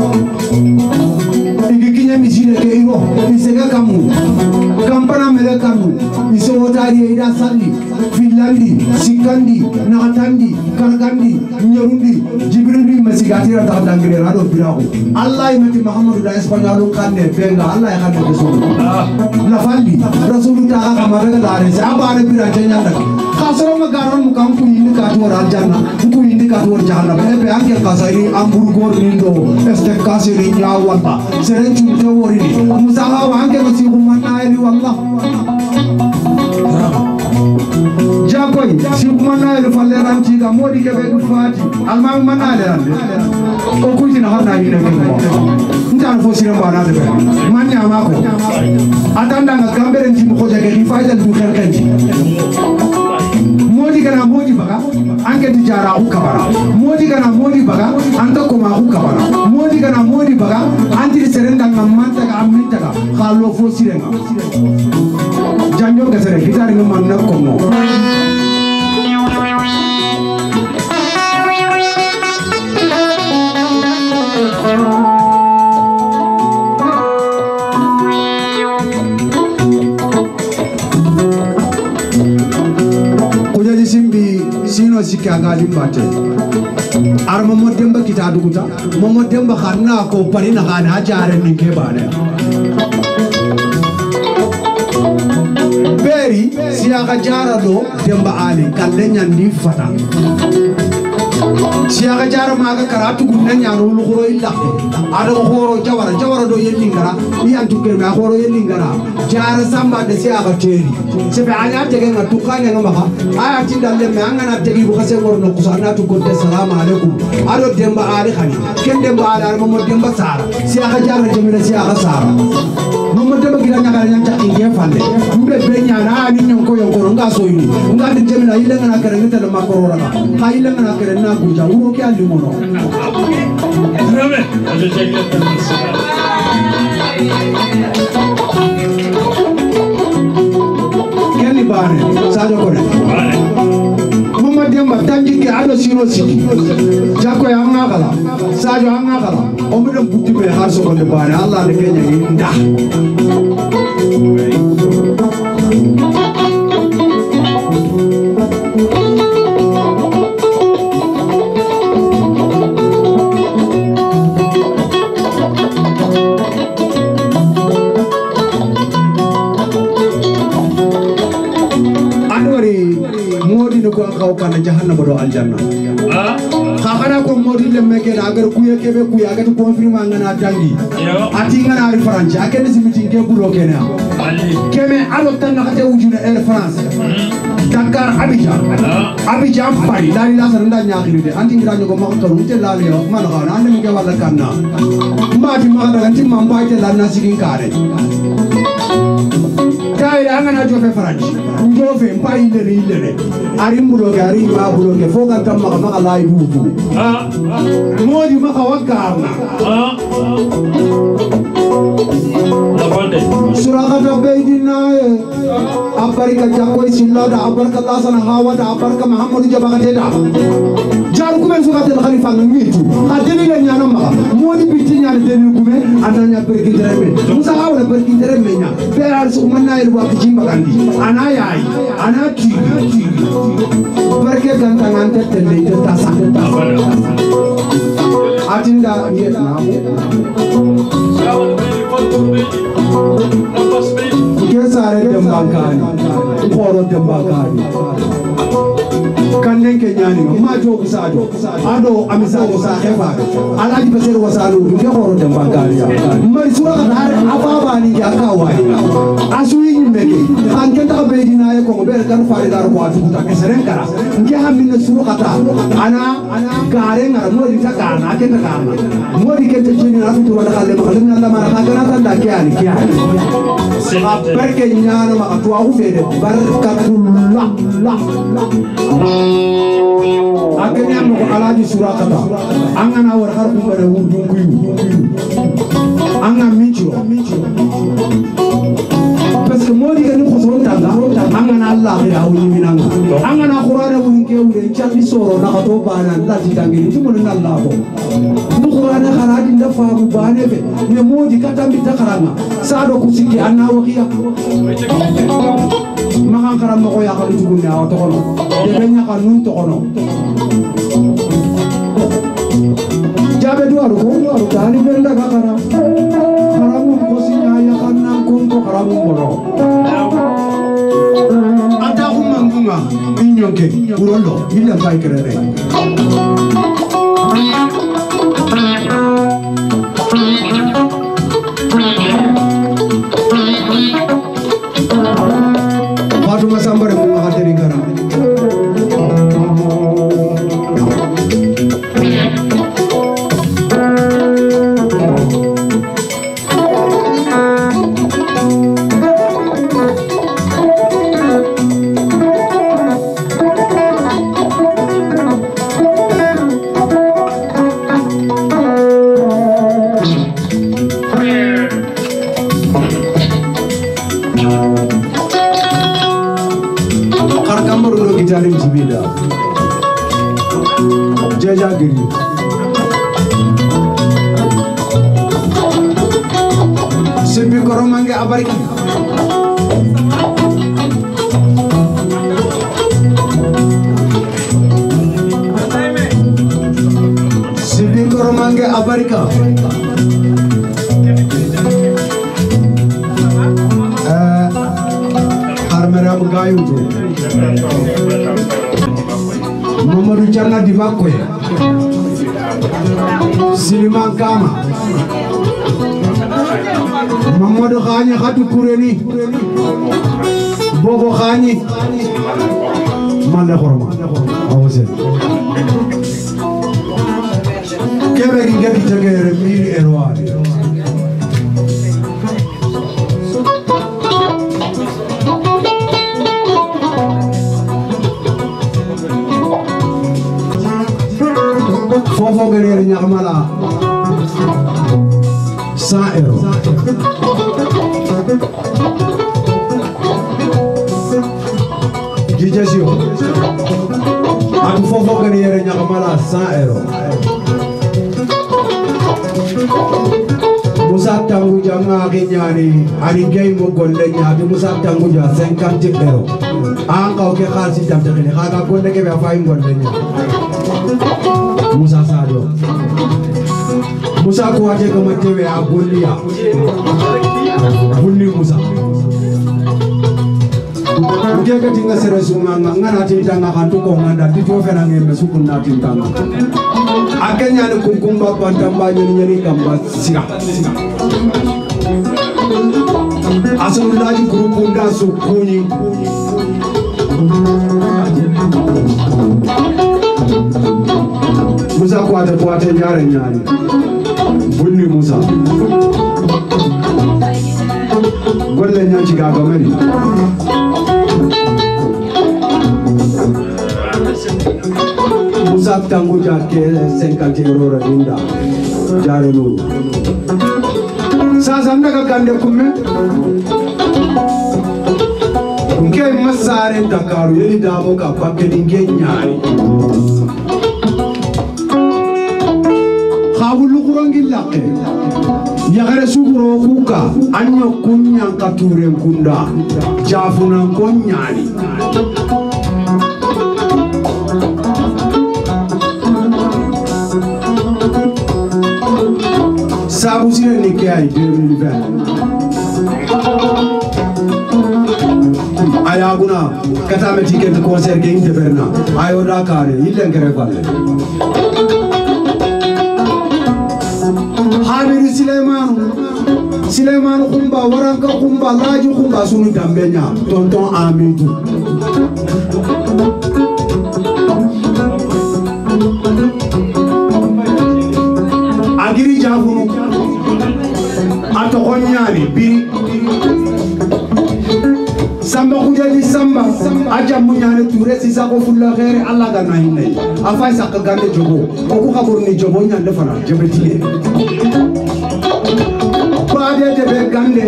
igikinya misile ke iro isega kamu kampana mele kamu isotari ida sandi filandi sikandi nakatandi kargandi nyorundi jibrilu masigati ra ta dangire rado birawo allah imati muhammadu da espanyol kanne benga allah ya kanne rasulullah la fandi rasulullah ka maraga dare sa abare bira tanya ndak khasro ma garon mu kam ku indi ka to aljanna ku indi ka to jahannam be be anke kasari ambur gor nindo este kasiri nyawan ba sere chunte wori musaha wanke masi umana ali wallah jakoy si umana ali falle ranti ga modi ke be fati alma umana ali rande ko kuti na hana ina ko ndan fo sire bana de manya mako atanda nga gambere nti ko jage rifaida du kharkanti modi kana modi baga anke di jara u kabara modi kana modi baga anta ko ma u kabara modi kana modi baga anti serenda ngamanta ga amita ga khalo fo sire nga janjo ga sere gitar nga manna ko mo sino sikka galim bate arma modemba kita duguta mo modemba kharna ko parina khana jare ninke bane beri siaka jara do demba ali kallenya ndi fata siaka jara maga karatu gunna nyano lu khoro illa ado khoro jawara jawara do yelli ngara yantu ke ma khoro yelli ngara jara samba de siaka teri sebe anya tege nga tukane nga maka aya tindalle me angana tegi bu khase worno kusana tu godde assalamu alaikum ado demba ali khani ken demba ali mo demba sara siaka jara jemira siaka sara mo demba gila nyaka nyanta inge fande mbe be nyana ani nyonko yonko nga soyini nga de jemira ile nga kare ngita le makorora ka ile nga kare na kuja uro ke ali mono rame ajo jelle keni bane sajo kore mama demba tanji ke ado sino siki jako ya anga kala sajo anga kala o mi dem butti be har so ko de bane allah de kenya nda ko kaw kana jahannama do aljanna ah khakana ko modi le meke agar kuye kebe kuye agar confirm ngana dangi ati ngana ri france akene simiti ke bulo kenya keme alo tan nakate wujuna air france Dakar Abidjan Abidjan Paris la la sa nda nyaakiri de anti ngira nyoko makko to te la le yo man ko na ne nge wala kanna ma di ma da anti ma mba te la na sigin kare kai anga na jofe France jofe mpa ile ne ile ne ari mbulo ga ari ma bulo ke fo ga kam ma ma la yu bu ah modi ma ka waka ah suraka da beydina abarika jakoy sillada abarka Allah sana hawa da abarka Muhammad jabagate da jaru kumen suraka al khalifa ngitu adeni le nyana ma modi bitti nyana deni kumen ananya berki dereme musa hawa berki dereme nya beral su manna il wa kiji magandi anaya ai anaki berke gantangan tete de tasa atinda Vietnam Kesare dembakani, poro dembakani. Kannen kenyani ma jo kusado ado amisado sa hefa alaji pesero wasalo nge poro dembakani mari sura kadar ababa ni yakawai asui meke anke ta bedina e ko ber kan fare dar ko atu ta keseren kara nge hamine sura kata ana gare ngara mo di takana ke takana mo di ke tejini na tu wala kale makalin na mara kana ta da kyani kyani perke nyano ma atu au fede barakatullah akenya mo alaji sura kata angana war har ku bare wudun kuyu anga micho parce que modi ga ni ko so tanga angana Allah ya wuni minanga angana qur'ana wuni ke wuri chambi soro na to bana Allah ti dangi ti mo na Allah ko mu qur'ana kharaji da fa mu bane be ne modi kata mi takaranga sado kusiki anna waqiya maka karam ko ya ko tugunna o to kono de benya kan nun to kono jabe duaru ko duaru tani benda ka karam karam ko sinya ya kan nan kun ko karam ko ata ko mangunga minyonke urolo illa fay kerere Watu masambare ko makateri karam Jarim Jibida Jaja Giri Simbi Koromange Abariki Simbi Koromange Abarika Armeram Gayudu Mamadou Jarna Divakoye Siliman Kama Mamadou Khani Khatu Kureni Bobo Khani Manda Khorma Awose Kebe Gingati Tagare Miri Erwari Fofo gere nyamala cent euros Gijesio Ak fofo gere nyamala cent euros Musa Tangu janga kenyani ani gay mo golle nyaati Musa Tangu ja cinquante euros an ka ke khalsi tam tane ka golle ke ba fay golle nyaati Musa Sadio Musa ko waje ko matewe a golliya bunni Musa ngeke tinga seresu nganga ngana titanga kantu ko nganda ditofera ngeme sukuna tintanga akenya ni kukumba kwantamba nyoni nyoni kamba sira asundaji grupu nda sukuni Musa kwate kwate nyare nyare bunni Musa golle nyanchi ga gomeri Musa tangu jake cinquante euro rinda jare nuru sasa ndaka kande kumme nke masare Dakaru yeli damo ka paketi nge nyari khawulu kurangi lake yagare suguro kuka anyo kunya kature kunda jafuna konyani sabu sire ni ke ay deux mille vingt ayaguna katame ticket concert ke inte berna ayo Dakar ille ngere falle Hamidu Suleimanu Suleimanu kumba waranka kumba laju kumba sunu dambenya tonton Amidou agiri jafu atokonyani biri samba kujali samba aja munyane ture sisa ko fulla khair Allah ga nahinne afay sak gande jogo ko ko kaburni jogo nyande fana jebetile baade de be gande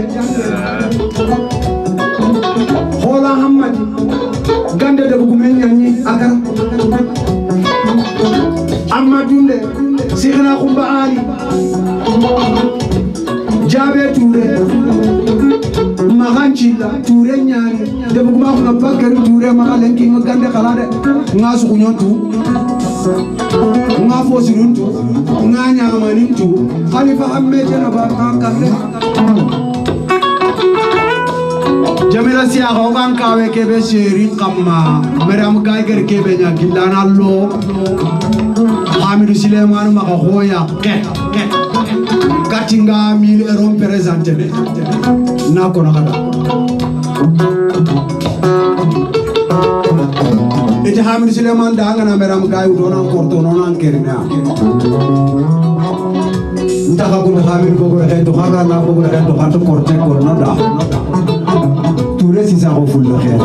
hola hammadi gande de ko men nyani akara amma dunde sikhna khumba ali jabe ture maganchila ture nyani de bu ma khuna bakar ture ma lenki ngande khala de ngasu kunyontu nga fosiruntu nga nyamanintu khalifa amme janaba kankalle jamila siya ko kan kawe kebe seri kamma maram gaiger kebe nya gillana lo Hamidu Suleimanu ma hoya ke ke katinga mille euro présente na ko na kada ete Hamidu Suleiman da ngana meram gayu dona korto nona kerina ndaka ko Hamidu ko ko he to haga na ko ko he to hato korte ko no da toure si sa ko fullo kher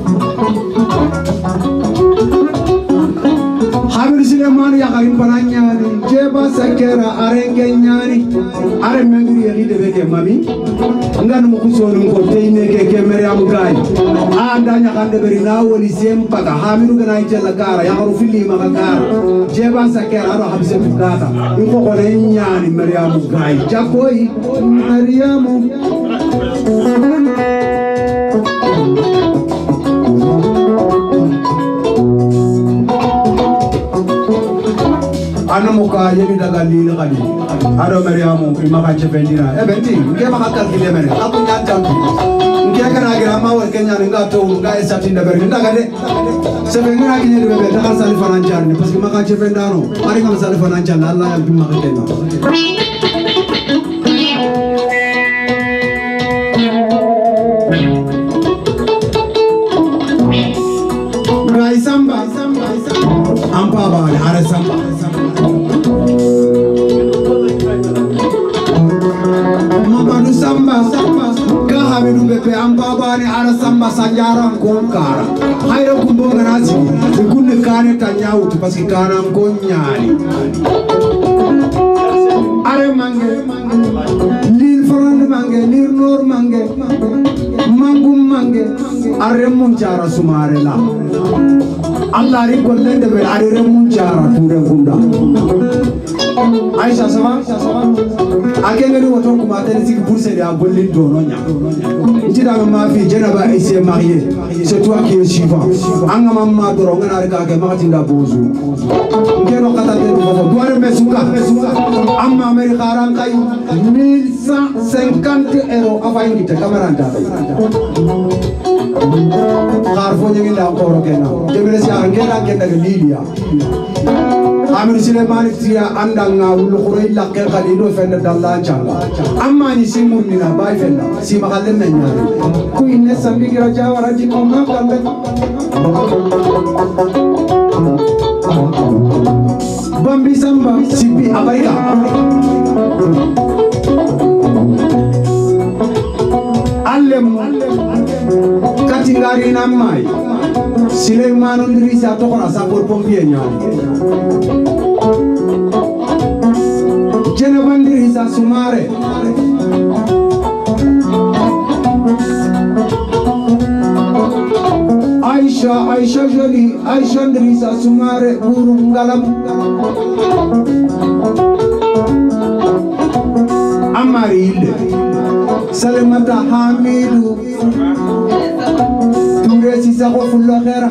Hamidu Suleiman ya karim pananyani jeba sakera arenge nyani are mengri yeli de beke mami ngana mo kusonu ko teyne ke ke Maryam gay anda nya kande beri na woli sem pata Hamidu gana jella gara ya haru fili ma gara jeba sakera ro habse bukata ko ko nyani Maryam gay jakoi Maryam anu muka yeli daga lila kali ado Mariamu imaka chependina e benti nge maka kalkile mere aku nyanta nge kana gira ma wal kenya nga to nga esati ndaber ndaga de sebe ngana kinye de bebe daga sali fananjar ni parce que maka chependano mari ngam sali fananjar Allah ya bimma kenya ngai samba ampa ba are samba Mamadu samba ka Hamidu bebe ampa ba ni are samba sanjaran ko kara hayro kumbo nganazi kunne kane tanyauti parce que kana ko nyali are mange lil farand mange lir nor mange mangum mange are mun jara sumare la Allah ri golle de be are mun jara ture gunda Aisha sama akenge ni woton kuma tele sik bourse de golle do no nya ntida ma fi jenaba et s'est marié c'est toi qui es suivant anga mamma doro ngana re ka ke makatinda bozu ngeno kata de do do are mesuka amma meri kharan kay mille cent cinquante euros afa indi te camaranta Harfo nyingi la koro kena. Jemele si angela kena Lilia. Amir Suleiman tiya andanga ulu kure illa ke kalido fenda dalla changa. Amma ni simur ni na bai fenda. Si makalle menyari. Ku inne sambi gira jawara ji koma kalle. Bambi samba sipi abarika. Allem katingari namai. Suleiman Idrissa tokona sapor pompier nyani. Jenaba Idrissa Sumare. Aisha Aisha Jolie Aisha Idrissa Sumare Burungalam. Amaril Salimata Hamidu Ture Sisa Kofulla Khera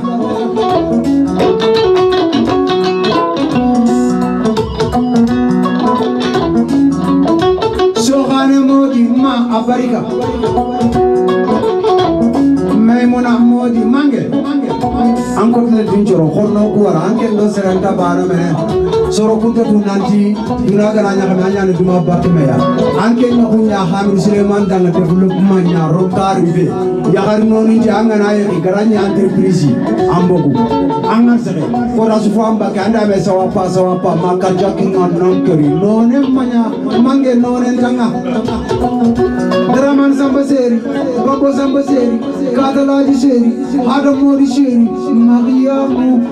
Sohane Modi Ma Abarika Maimuna Modi Mange Angkot le Dinchoro Khono Kuara Anke Ndo Seranta Bana Mene Soro kunta tunanti Dunaga Nanya Kamanya Niduma Bakimeya Anke Nakunya Hamid Suleiman Danga Development Nya Rokar Ibe Yakar Noni Janga Naya Igaranya Entreprise Ambogu Angan Sere Kora Sufamba Kanda Mesa Wapa Sawapa Makaja Kinga Nankeri None Manya Mange None Tanga Draman Sambaseri Babo Sambaseri Katalaji Seri Adam Mori Seri Mariamu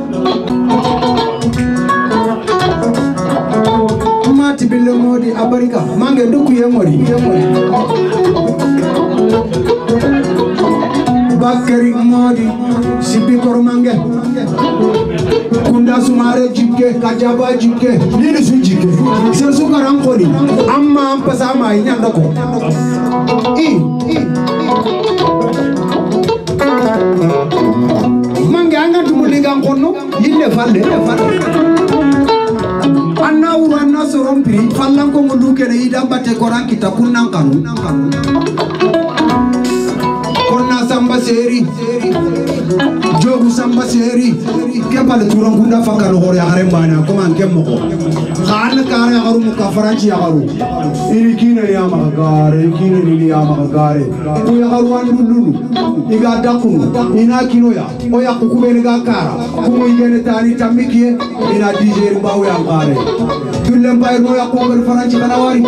Mati Bilo Modi Abarika Mange Duku Yemori Bakari Modi Sibi Koromange Kunda Sumare Jike Kajaba Jike Nini Su Jike Sesu Karankoni Amma Ampasama Inyandako I Mange Anga Tumuliga Kono Yile Fale Anna Urana Sorompri Falanko Muluke Ida Bate Koran Kita Kunan Kanu Kona Samba Seri Jogu Samba Seri Kepal Turang Kunda Fakano Hore Arembana Koman Kemoko Khan Kare Arum Kafaranchi Aru Irikina Yamakare Irikina Nili Yamakare Uyakaruan Lulu Iga Dakunu Ina Kinoya Oya Kukubenega Kara Kumu Igene Tani Tamiki Ina D J Mbawe Amkare Tulemba Noya Kongal Faranchi Kanawari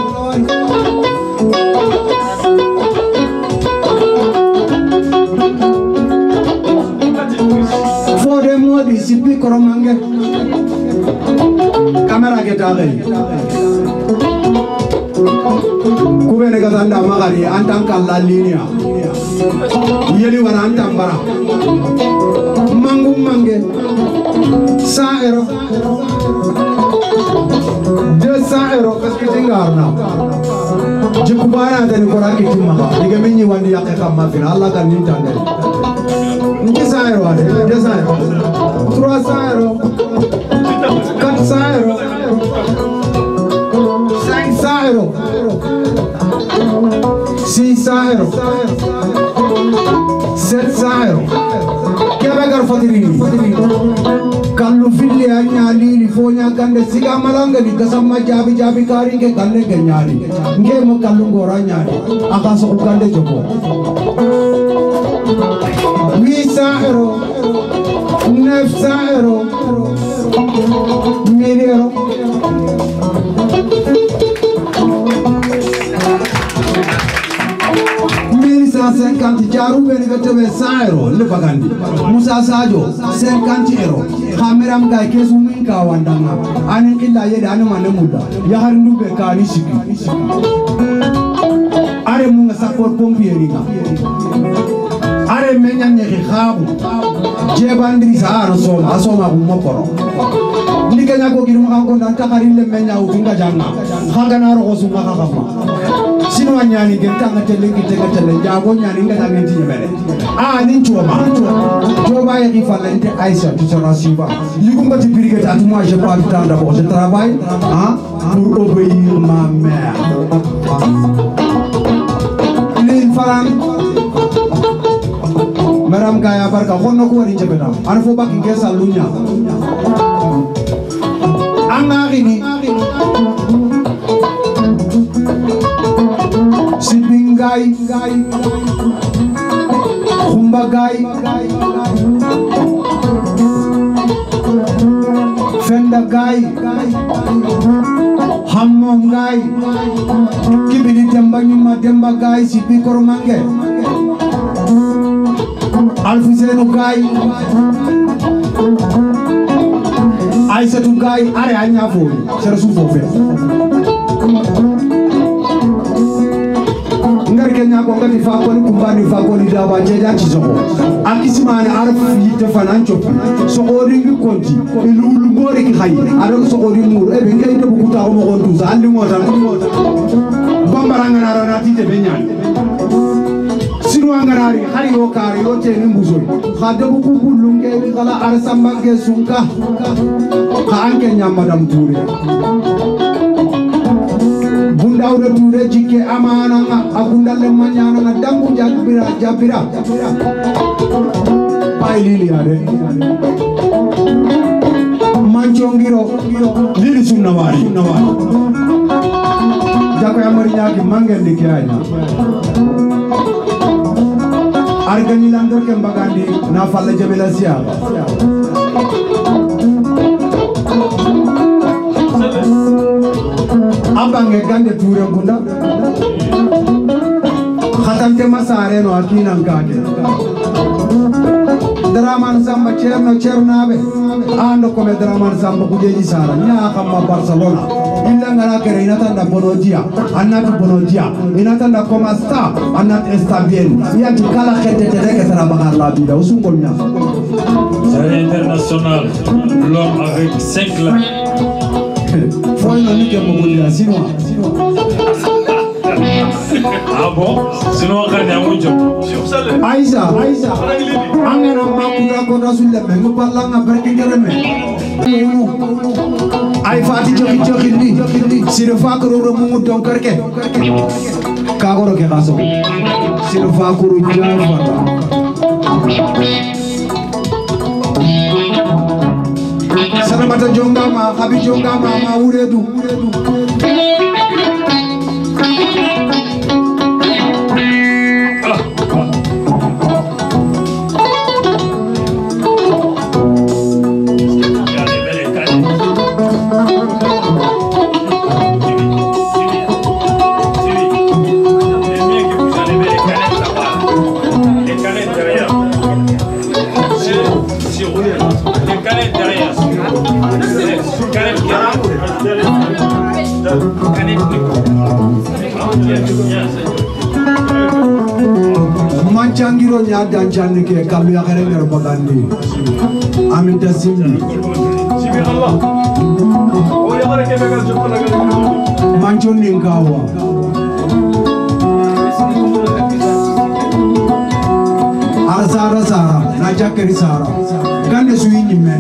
For the Modi Sipi Koromange Camera get away Kubene Gazanda Magari Antanka La Linea Yeli Warantambara Mangu Mange Saero De Saero Kaskitingarna Jukubana then Koraki Timaha Nigamini Wandi Yakama Allah can intend Desairo, desairo, trois sairo, quatre sairo, cinq sairo, six sairo, sept sairo. Kebegar fatiri, kallu fili anya lili fonya kande siga malanga di kasama jabi jabi kari ke kande kenyari, nge mo kallu goranya, akaso kande jopo. huit cents euros, neuf cents euros, mille euros. mille cent cinquante jaru benigate cent euros le bagandi. Musa Sadio cinquante euros. Kameram ga kesu minka wandanga. Ani killa yede anu mane muda. Ya harindu be kani siki. Are munga support pompier nga. Are menya nyeki khabu jebandri sa aso aso ma kumokoro ndikanya ko kiru makango ntakari le menya ukinga janga khanga na ro sunga khama sino anyani gentanga tele kitega tele jago nyani ngata ngenti nyemere ah ni choma choma ya kifalente Aisha tusorasiba yikumba tipirike tatu moi je pas le temps d'abord je travaille hein pour obéir ma mère les parents ngaram kaya barka honno ko wari jabeta an fo bak ngesa lunya angari Sibingai Kumbagai Fendagai Hammongai Kibini Tembanyuma Tembagai Sipikor Mange Alfusenu Gai Aisatu Gai Are Anyafu Serasu Fofe Kenya ko ngati fa ko ni kumbani fa ko ni dawa jeja chizoko akisimani arfu yite fanancho so oringi konti ilulu ngore ki khayi ado so oringi mur e be ngay de bukuta ko mo on tuza andi mo tan bambaranga na rana tite be nyaani sinu angarari khari yo kari yo te ni mbuzo khade buku bulunge ni kala arsamba ke sunka ka anke nyama dam toure Bundawre ture jike amana agunda le manyana na dangu jabira jabira pai lili ade manchongiro lili sunnawari sunnawari jako amari nyaki mangen dikianya argani landor ke mbagandi na falla jabila siaba Abange gande ture ngunda khatante masare no akina ngade Draman samba cerno cernabe ando come Draman samba kujeji sara nya kama Barcelona illa ngara kere inatanda bonodia anatu bonodia inatanda koma sta anat esta bien ya kala khete tereke sara bakar la bida usungol nya C'est international l'homme avec cinq lacs. Foi no nike mobulia sinwa Ah bon? Sinon on gagne un job. Aisha Aisha angena makuda kota sulle me nguballa berke gereme ay fati joki joki ni sire fakuru ro mu don karke kagoro ke kaso sire fakuru jafa Saramata jongama habi jongama ma uredu Manchangiro nya danjani ke kalu ya kare ngaro bagandi amin tasim sibi Allah o ya mare ke begal jukko lagal manchon ni ngawa arsara sara raja keri sara gande suyi nyimme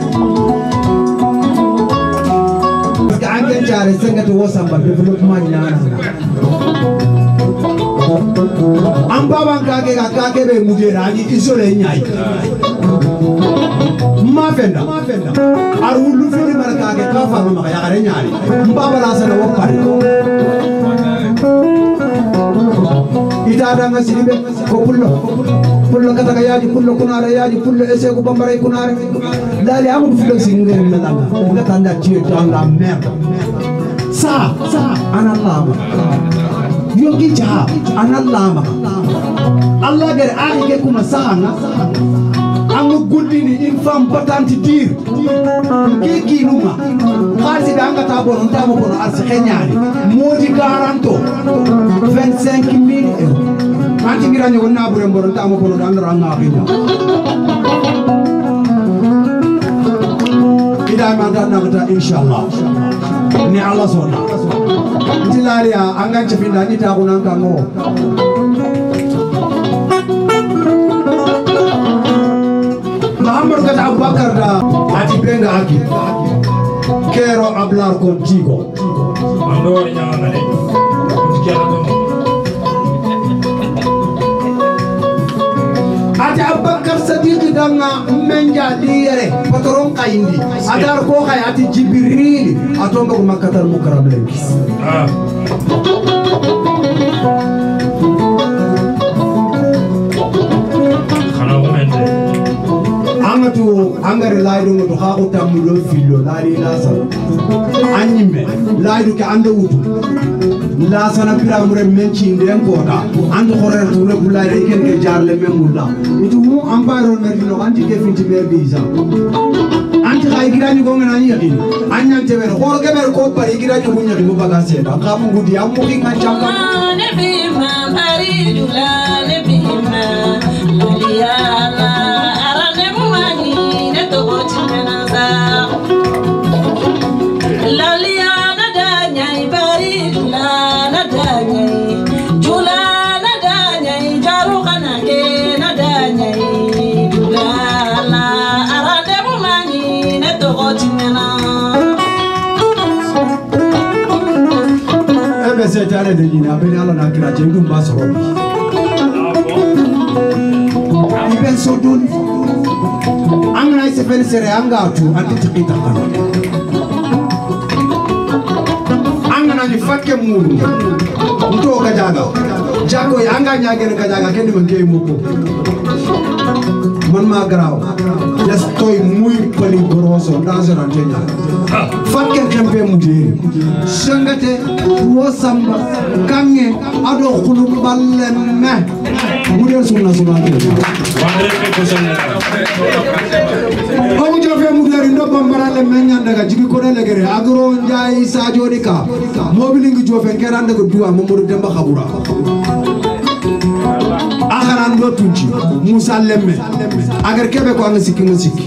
age jare senga to wasamba development nyana Ambaba kage kage be mujera ni isole nyai mafenda arulu fini markage kafa ma ya gare nyari mbaba la sana wopari ida danga siribe ko pullo pullo kata yaji pullo kunara yaji pullo ese ko bambare kunara dali amu fulo singe na danga ngata nda ci dans la merde ça ça analama yogi jaha analama Allah gare ari ke kuma sahana amu guldini une femme battante dir ke kinuma xalsi danga ta bonon ta mo bonon arsi xeñani modi garanto vingt-cinq mille euros anti ngira nyogo na bure bonon ta mo bonon dan ranga xiña ida ma dan na inshallah ni Allah sona Tilaria anga chepinda ni ta kunanga ngo Muhammad kata Abubakar da ati benga aki kero ablar contigo Ando nyanga ne Kiara do ati Abubakar Sadiq danga menja liyere patron kaindi adar ko kay ati Jibril atomba ko Makkatal Mukarram ah Angatu angare laidu ngoto khako tamulo filo lali lasa anyime laidu ke ando wutu lasa na pira mure menchi ndem kota ando khore tule bulare ken ke jarle memulla itu mu ambaro merino anti ke finti merbiza anti kay girani go ngana yaqini anyan teber khoro ke ber ko pari girani go nyaki mo bagase ba kamu gudi am mo kinga chaka ne bi ma pari dula ne bi ma laliala Laliana danyai bari lana danyai julana danyai jarukana ke na danyai julala arade mumani ne togotinena ebe se tare de gina beni ala na kira je dum basro iben sodun angna se fen sere angatu anti tikita kanu ni fakke mulu nto kajaga jago yanga nyagene kajaga kendi mangey moko man ma graw yes toy muy pali grosso dans un tenya fakke tempe mudi sangate wo samba kange ado khulu ballen me mudel sunna sunna Omu jofe mudari ndo bambarale menya daga jigi ko delegere agro njay Sadio Dika mobilingi jofe kerande ko duwa Mamadou Demba Khabura akharan do tunji Moussa Lemme agar kebe ko anga sikki mo sikki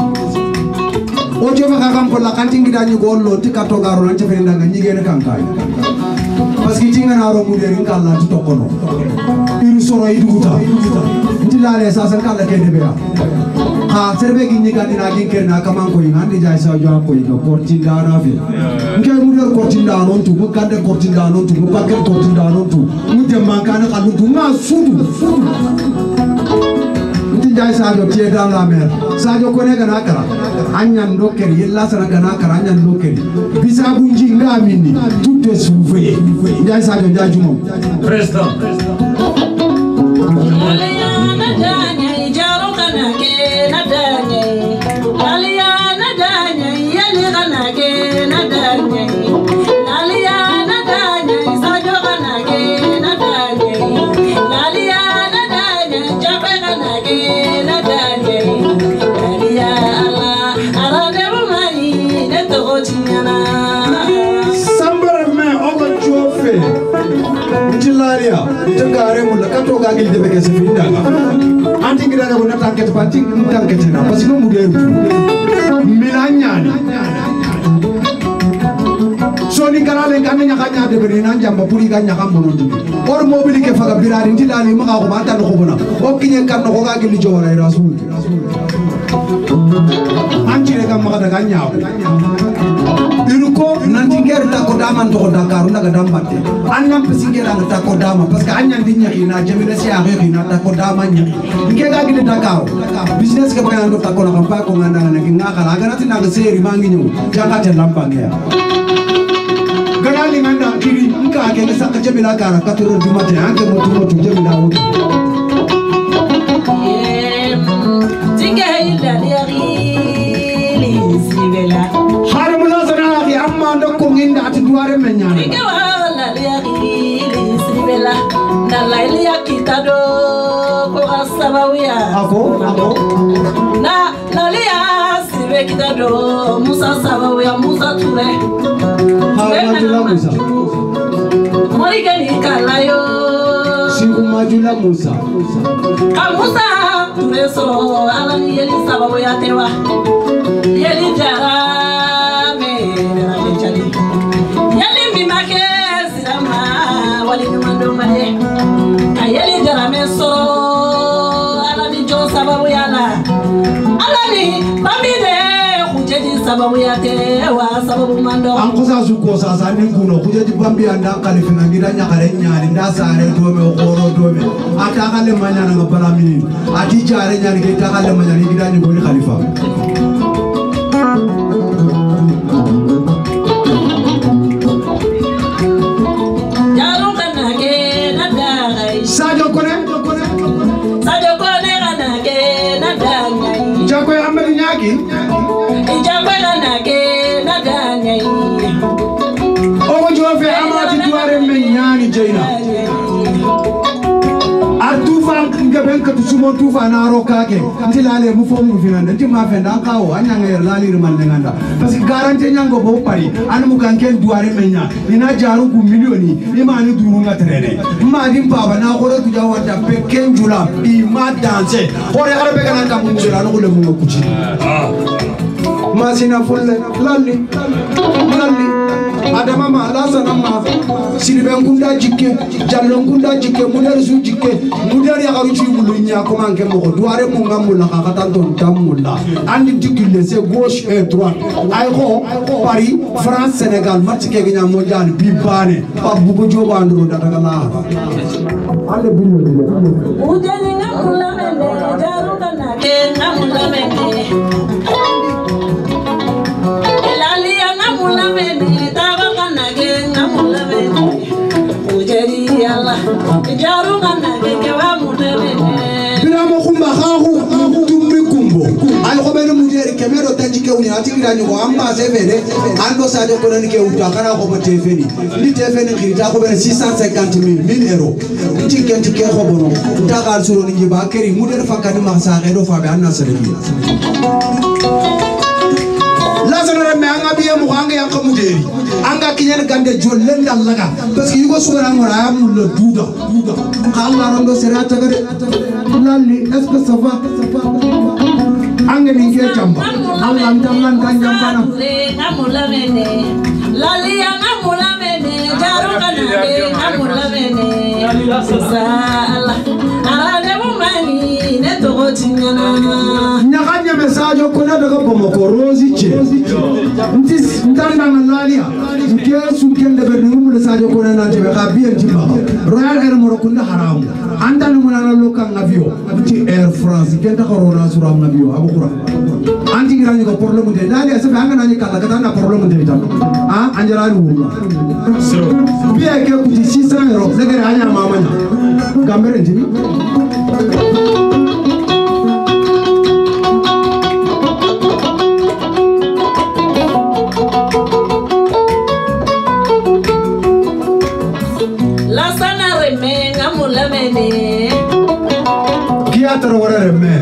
o jofe ka kam ko la kantingi dañu go lo ti kato garo nan tefe ndanga nyigene kankay parce que tinga na ro mudari ngalla ti tokono iru soro iduta ndilale sasa kala kende be ha serbe gi nyiga dina gi kerna kaman ko ina ndi jay sa jo ko ina kortinda na fi ngey mu der kortinda non tu bu kande kortinda non tu bu paket kortinda non tu mu de mankana kalu tu na sudu ndi jay sa jo tie dans la mer sa jo ko ne gana kara anyan do keri yella sana gana kara anyan do keri bisa bu njinga mini tout est surveillé jay sa jo jaju mom président Tengare mulla kato gagil de beke sefinda anti ngira na bona tanket panti tanket na parce que mu deru milanyani so ni garale ngane nya kanya de bere nan jamba puri ganya kam bono ndi or mobili ke faga birari ndi dali ma ko banta no ko bona o kinye kan no ko gagil jowara rasul anti re kam ma da ganya iruko nanti nger ta ko daman to Dakar ndaga dambate annam pesingera ta ko dama parce que anyan dinya ina jemina si age ina ta ko dama nya nge ga gide Dakar business ke bayan do ta ko na pa ko ngana na kinga kala gana tina ga seri mangi nyu janga te lampange ya gana li nganda kiri nka ke ne sakka jemina kara katoro du matin anke mo tumo tu jemina wo tinga ila yari sibela amma ndoko nginda ati duare menyana ike wala lia kili sibela na lailia kitado ko asabawia ako ako na lalia sibe kitado Musa sabawia Musa ture ha majula Musa mori gani kalayo singu majula Musa ka Musa ture so ala ni yeli sabawia tewa yeli jara wali numando mane ayeli jarame so ala ni jo sababu yala ala ni babide kuje sababu yake wa sababu mando anko sa su ko sa sa nin kuno kuje di bambi anda kalifi ngira nya kare nya nda sare do me okoro do me ata kale manya na ngabala mini ati jare nya ngi ta kale manya ngi ngira nya go khalifa jaru kana ke nada sajo kone sajo kone kana ke nada jako amadi nyaki ijaba kana ke nada o jofe amati duare men nyani jeina atufa ngaben ka tusumo tufa na rokake ntilale mu fomu finanda ntima fenda kawo anyanga yer lali rimal nganda parce que garantie nyango bo pari an mu kanken duare menya ina jaru ku milioni imani duru ngatrene madi baba na ko tu jawata peken jula i ma danse ore arabe kana ta mu jula no le mu kuchi masina fulle lalli lalli adama ma alasa nama sirben kunda jikke jallon kunda jikke mudar su jikke mudar ya garu ci bulunya ko manke mo duare mo ngamulla ka katan ton tamulla andi dikille c'est gauche et droite ay ko Paris France Sénégal match ke gnya mondial bi bané pa bugo joba andro daga la alle binno dile ujani ngamulla mende jaru kana ke ngamulla mende lali ngamulla mende Allah jaru kana ke wa mudere bila mo kumba khahu tumbi kumbo ay ko beno mudere kemero tanjike uni atikira nyugo amba sevede ando sajo ko nani ke uta kana ko bote feni ni tefeni khirita ko beno six cent cinquante mille euros ntike ntike ko bono tagal suro ni ba keri mudere fakani ma sa edo fa be anna salebi lazana me anga biye mo anga yanka muderi anga kinyen gande jollen dallaga parce que yugo sura ngora amul le duda duda Allah rondo serata gade lalli est-ce que ça va anga ni ke jamba Allah ndamlan kan jambana ngamula mene lalli ngamula mene jaru kana ngamula mene Allah ala mo mani ne to gotinyana nyakanya message ko na daga bomoko rozi che ntis ndanda ngalalia nke sukende be numu message ko na nje ka bien timba royal air morokunda haram andal mo na loka ngavio ti air france kenta corona sura ngavio abukura anti girani ko problème de dali asabe anga nani kala kata na problème de tam ah anjara ni wuma so bien ke kuti six cents euros segere anya mamanya gamere ndini Kia tara reme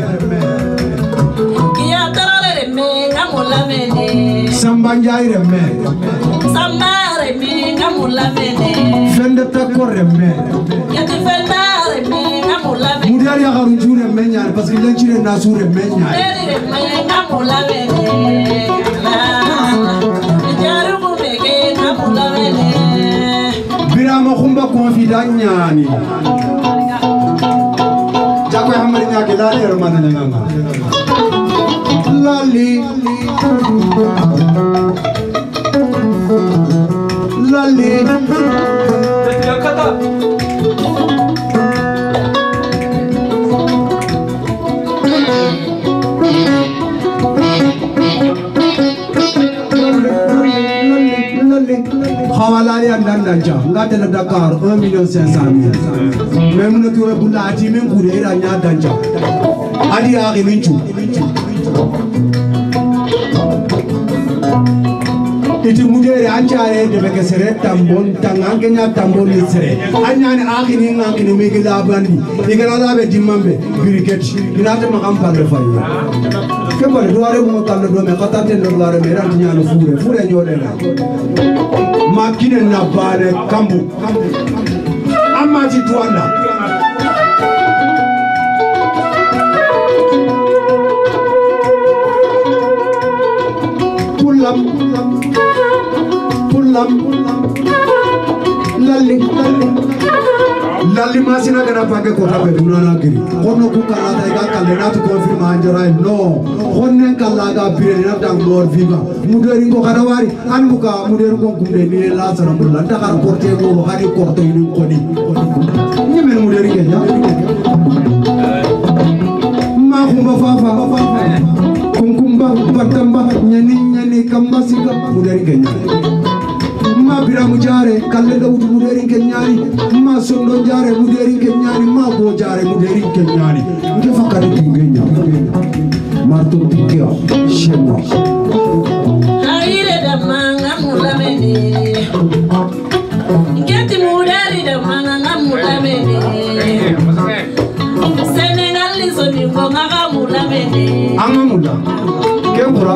Kia tara reme ngamula mene Sambanjai reme Samba reme ngamula mene Fende tako reme Yati fenda reme ngamula mene Mudari ya garunju reme nyari parce que lenchire nasu reme nyari Mudari reme ngamula mene Jaru kumeke ngamula mene Bira makumba confident nyani Jakwe hamari nyake lali romana nyanganga Lali Lali Hawalali andandanja ngate na Dakar un million cinq cent mille même le tour bula ati men kure ra nya danja adi a gininchu iti mudere anjare de beke sere tambon tangange nya tambon ni sere anyane akhini ngakini migila bandi igala labe dimambe biriket inate makam parle fayi kembar doare mo talle do me khatate do lare me ran nya no fure fure nyode na makine na bare kambu amati tuanda pulam pulam lalli lalli confirmation agana pake ko tabe dunana giri kono ku kala ta ga kala na to confirm anjara no honne kala ga bire na dang lor viva muderi ko kada wari an muka muderi ko kumde ni la sana mulla ta kar porte ko hari ko to ni ko ni ni men muderi ke ya ma kumba fa fa kumkumba patamba nyani nyani kamba sika muderi ke ma bira mujare kalle da utu muderi ke nyani ma sondo jare muderi ke nyani ma bo jare muderi ke nyani nge fakare tingenya marto tikya shema aire da manga mulamene ngeti muderi da manga mulamene Senegal lizo ni ngonga mulamene amamula kembura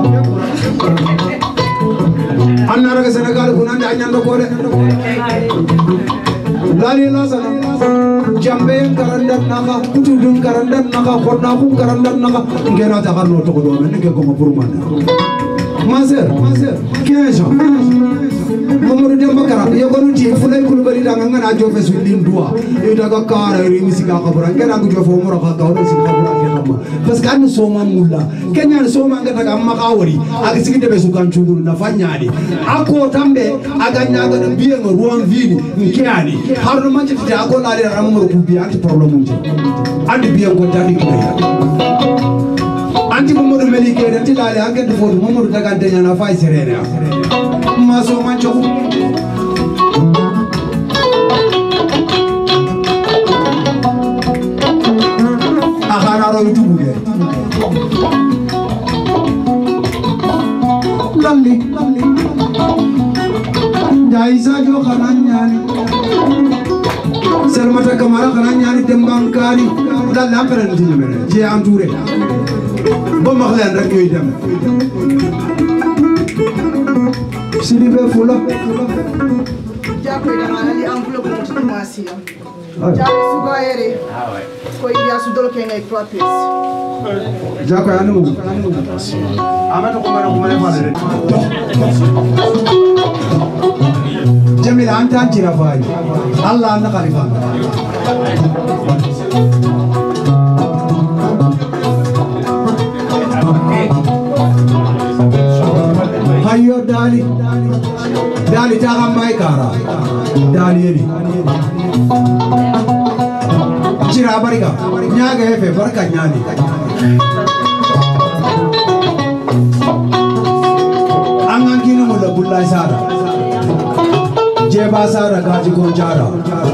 annara ke Senegal kunande anyando kore lali la sana jambe karanda naka tudun karanda naka konna ku karanda naka ngena ta karno to do men ke ko mapurman maser maser kejo Mamadou Demba Kara yo ko nti fulay ko bari da nga na jofe su lindua e daga kara ri misika ko bran ngena ko jofo mo ka ka do sin ka bran ngena ma parce que an so ma mulla kenya so ma ngata ga makawari aga siginde be su kan chunguru na fanyani ako tambe aga nyaga do biye ngo ruwan vini nkiani harno manti ta ko la re rammo ko biya anti problème nje andi biye ko tani ko ya anti Mamadou Melike de tilale ake do fodo Mamadou daga denya na fay serere maso mancho agara ro tubuge lalli jaisa jo kananyani selmata kamara kananyani dembankani dalla akran dinamere je entouré bo maxlen rek yoy dem Sidi be fula Jakoy da ngana li enveloppe mo ci masi Jakoy suba yere ko iya su dol ke ngay trois pièces Jakoy anu amata ko mara ko mara fale Jamil anta tira fay Allah na khalifa Hayo dali dali ta gambai kara dali yedi jira barika nyaga hefe barka nyani angan kino mulla bullai sara jeba sara gaji gonjara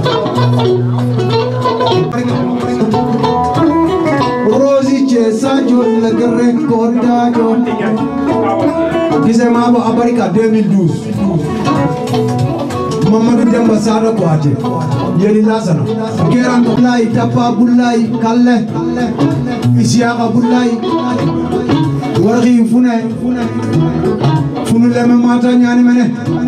rozi che sajo la gare konda jo Kise mabo Amerika deux mille douze Mamadou Demba Sara Kouaté Yeli Lasana Geran Bulay Tapa Bulay Kalle Isiaka Bulay Wargi Fune Funu leme mata nyani mene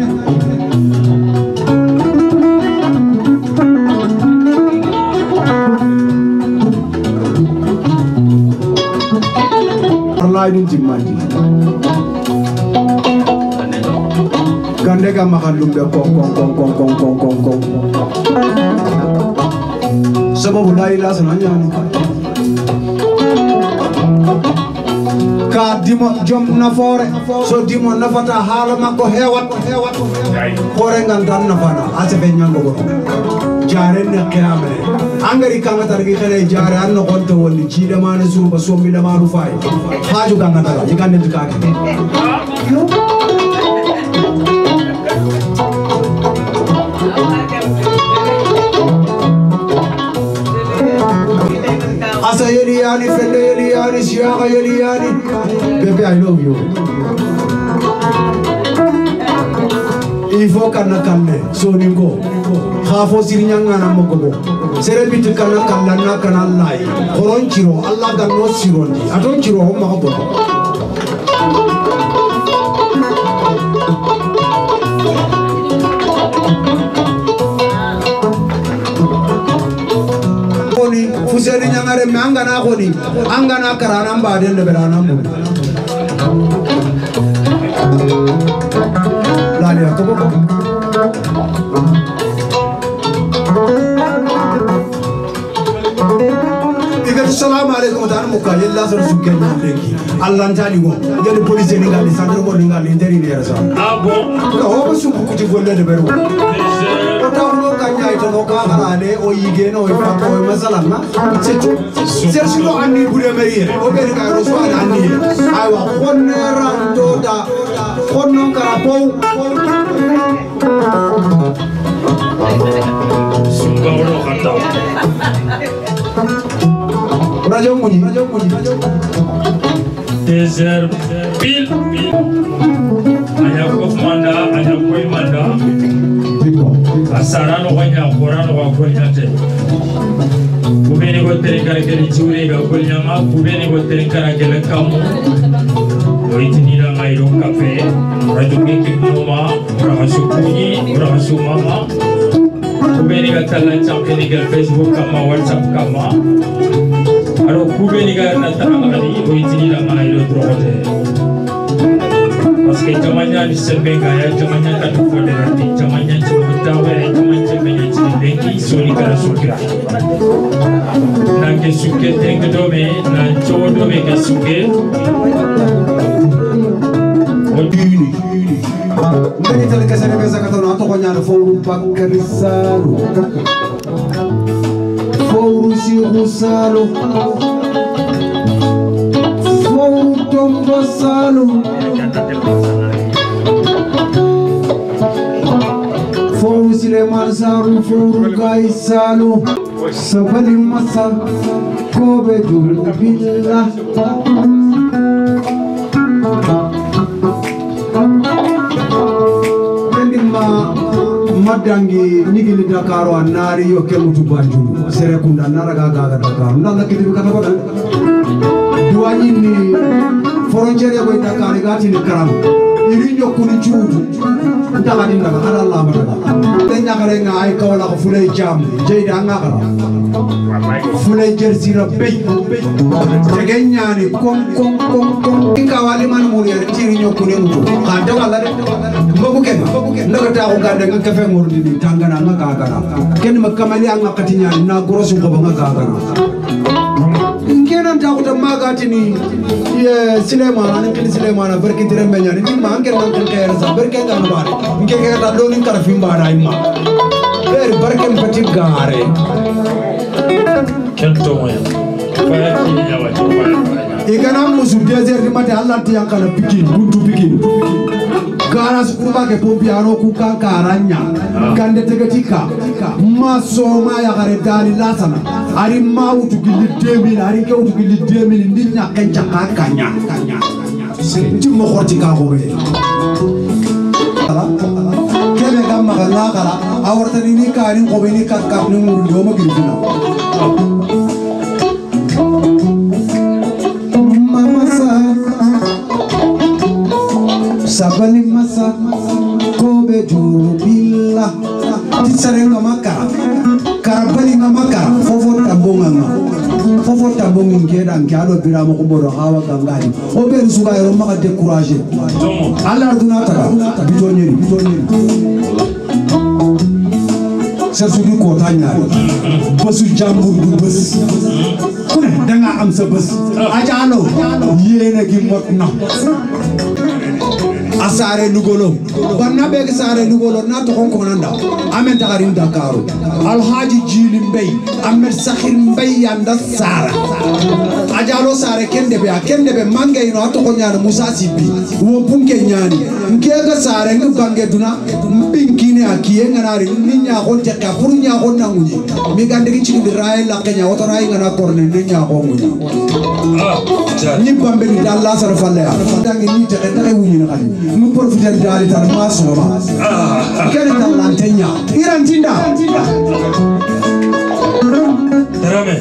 Allah idin timandi Gandega makan lumbe kong kong kong kong kong kong kong kong Sababu la ilaha illallah Ka dimo jom na fore so dimo na fata hala makko hewat hewat fore ngandan na fana ase be nyango go jare ne qiyamale angari kanga targi khale jare anno konto wonni chida mane sumba sombi la maru fay haju kanga tala jikande jikake Asa Eliani, Fende Eliani, Siaka Eliani. Baby, I love you. Il faut qu'on a calme, Soningo. Khafo Sirinyanga na mokobo. Serebiti kana kana na kana lai. Koronchiro, Allah gano sirondi. Atonchiro homa haboto. Fuseni nyangare manga na koni anga na karana mbade ne berana mu lali to ko assalamu alaikum tan muka yalla so su ken lenki allah tani go yel police ni ngali sandro go ni ngali nderi ni rasa ah bon ko ho su ku ti golle de beru ko ta no kanya ito no ka harane o yige no e fa ko masala na c'est tout c'est sur anni bure meriere o be ka ro so anni ay wa khonera ndoda khonno kara po sunga woro khanda radio muni radio muni désert pile pile aya ko manda aya ko manda asara no wanya qur'an wa ko nyate kubeni go tere kare kare jure ga ko nyama kubeni go tere kare kare kamu oitini la ngairo cafe radio ke noma rahasu kuni rahasu mama kubeni ga talan champeni ga facebook kama whatsapp kama aro kubeni ga na taranga ni oitini la ngairo drote parce que jamanya ni sembenga ya jamanya ka to federati jamanya chimutawe jamanya menya chibengi soli kala sukira na ke suke tenga dome na chodo me ka suke odini ngani tele ka sene besa ka to na to ko nyaano fowru bakari salu fowru si rusalo fowru tombo salu fowru Suleiman salu fowru kai salu sabali masa kobe dul billah madangi nigili Dakar wa nari yo kemutu banjulu sere kunda naraga gaga Dakar ndanga kitu kata bada duani ni frontiere ko Dakar gati ni karam irinyo kuni chudu ndanga dinga ala Allah baraka tenya kare nga ay kawla ko fulay jam jeyda ngakara fulay jersira bey tegenyani kon kon kon kon inga wali man muri irinyo kuni mutu ka daga la mboku ken ndaga ta ko gande nga kafe ngordi ni tangana nga gagara ken makamali anga katinya na grosu ko nga gagara ngena ta ko ta magati ni ye Suleiman an ken Suleiman barki dire menyani ni ma ngel man ken kayar sa barke nga bare nge ke ta do ni kar fi mbara imma ber barke pati gare ken to moya fa ki ya wa to fa igana musu desert ni mate Allah ti yakala pikin buntu pikin garas kurba ke pompiano ku kankaranya gande tegetika masoma ya gare dali lasana ari mautu gili demi ari ke utu gili demi ndinya kenja kakanya ndi mo khoti ka go be kebe gamma gala gala awartani ni ka ni ko be ni ka ka ni mu ndo ma girfina mama sa sabali masa kobe juru billah tisare ngamaka karabali ngamaka fofo tambonga fofo tambonga ngeda ngado biramo ko bodo hawa gangani o be suga yo maka décourager Allah duna taka bitonyeri bitonyeri sa sugi ko tanya basu jambu du bas kuna danga am sa bas ajalo yene gi motna asare nugolo banna be sare nugolo na to kon ko nanda amen tagarin Dakar alhaji jili mbey amen sakhir mbey yanda sara ajalo sare kende be kende be mangay no to ko nyaana Musa Sibi wo bunke nyaani ngega sare ngi bange duna mbinkini akiye nganari ni nya ko te ka furu nya ko nanguji mi gande gi ci ray la kenya woto ray ngana korne ni nya ko nguji ah ni bambe ni dalla sara falle ya dangi ni te te wuni na kali mu profiter dali tan maso ma kene tan lantenya iran tinda Rame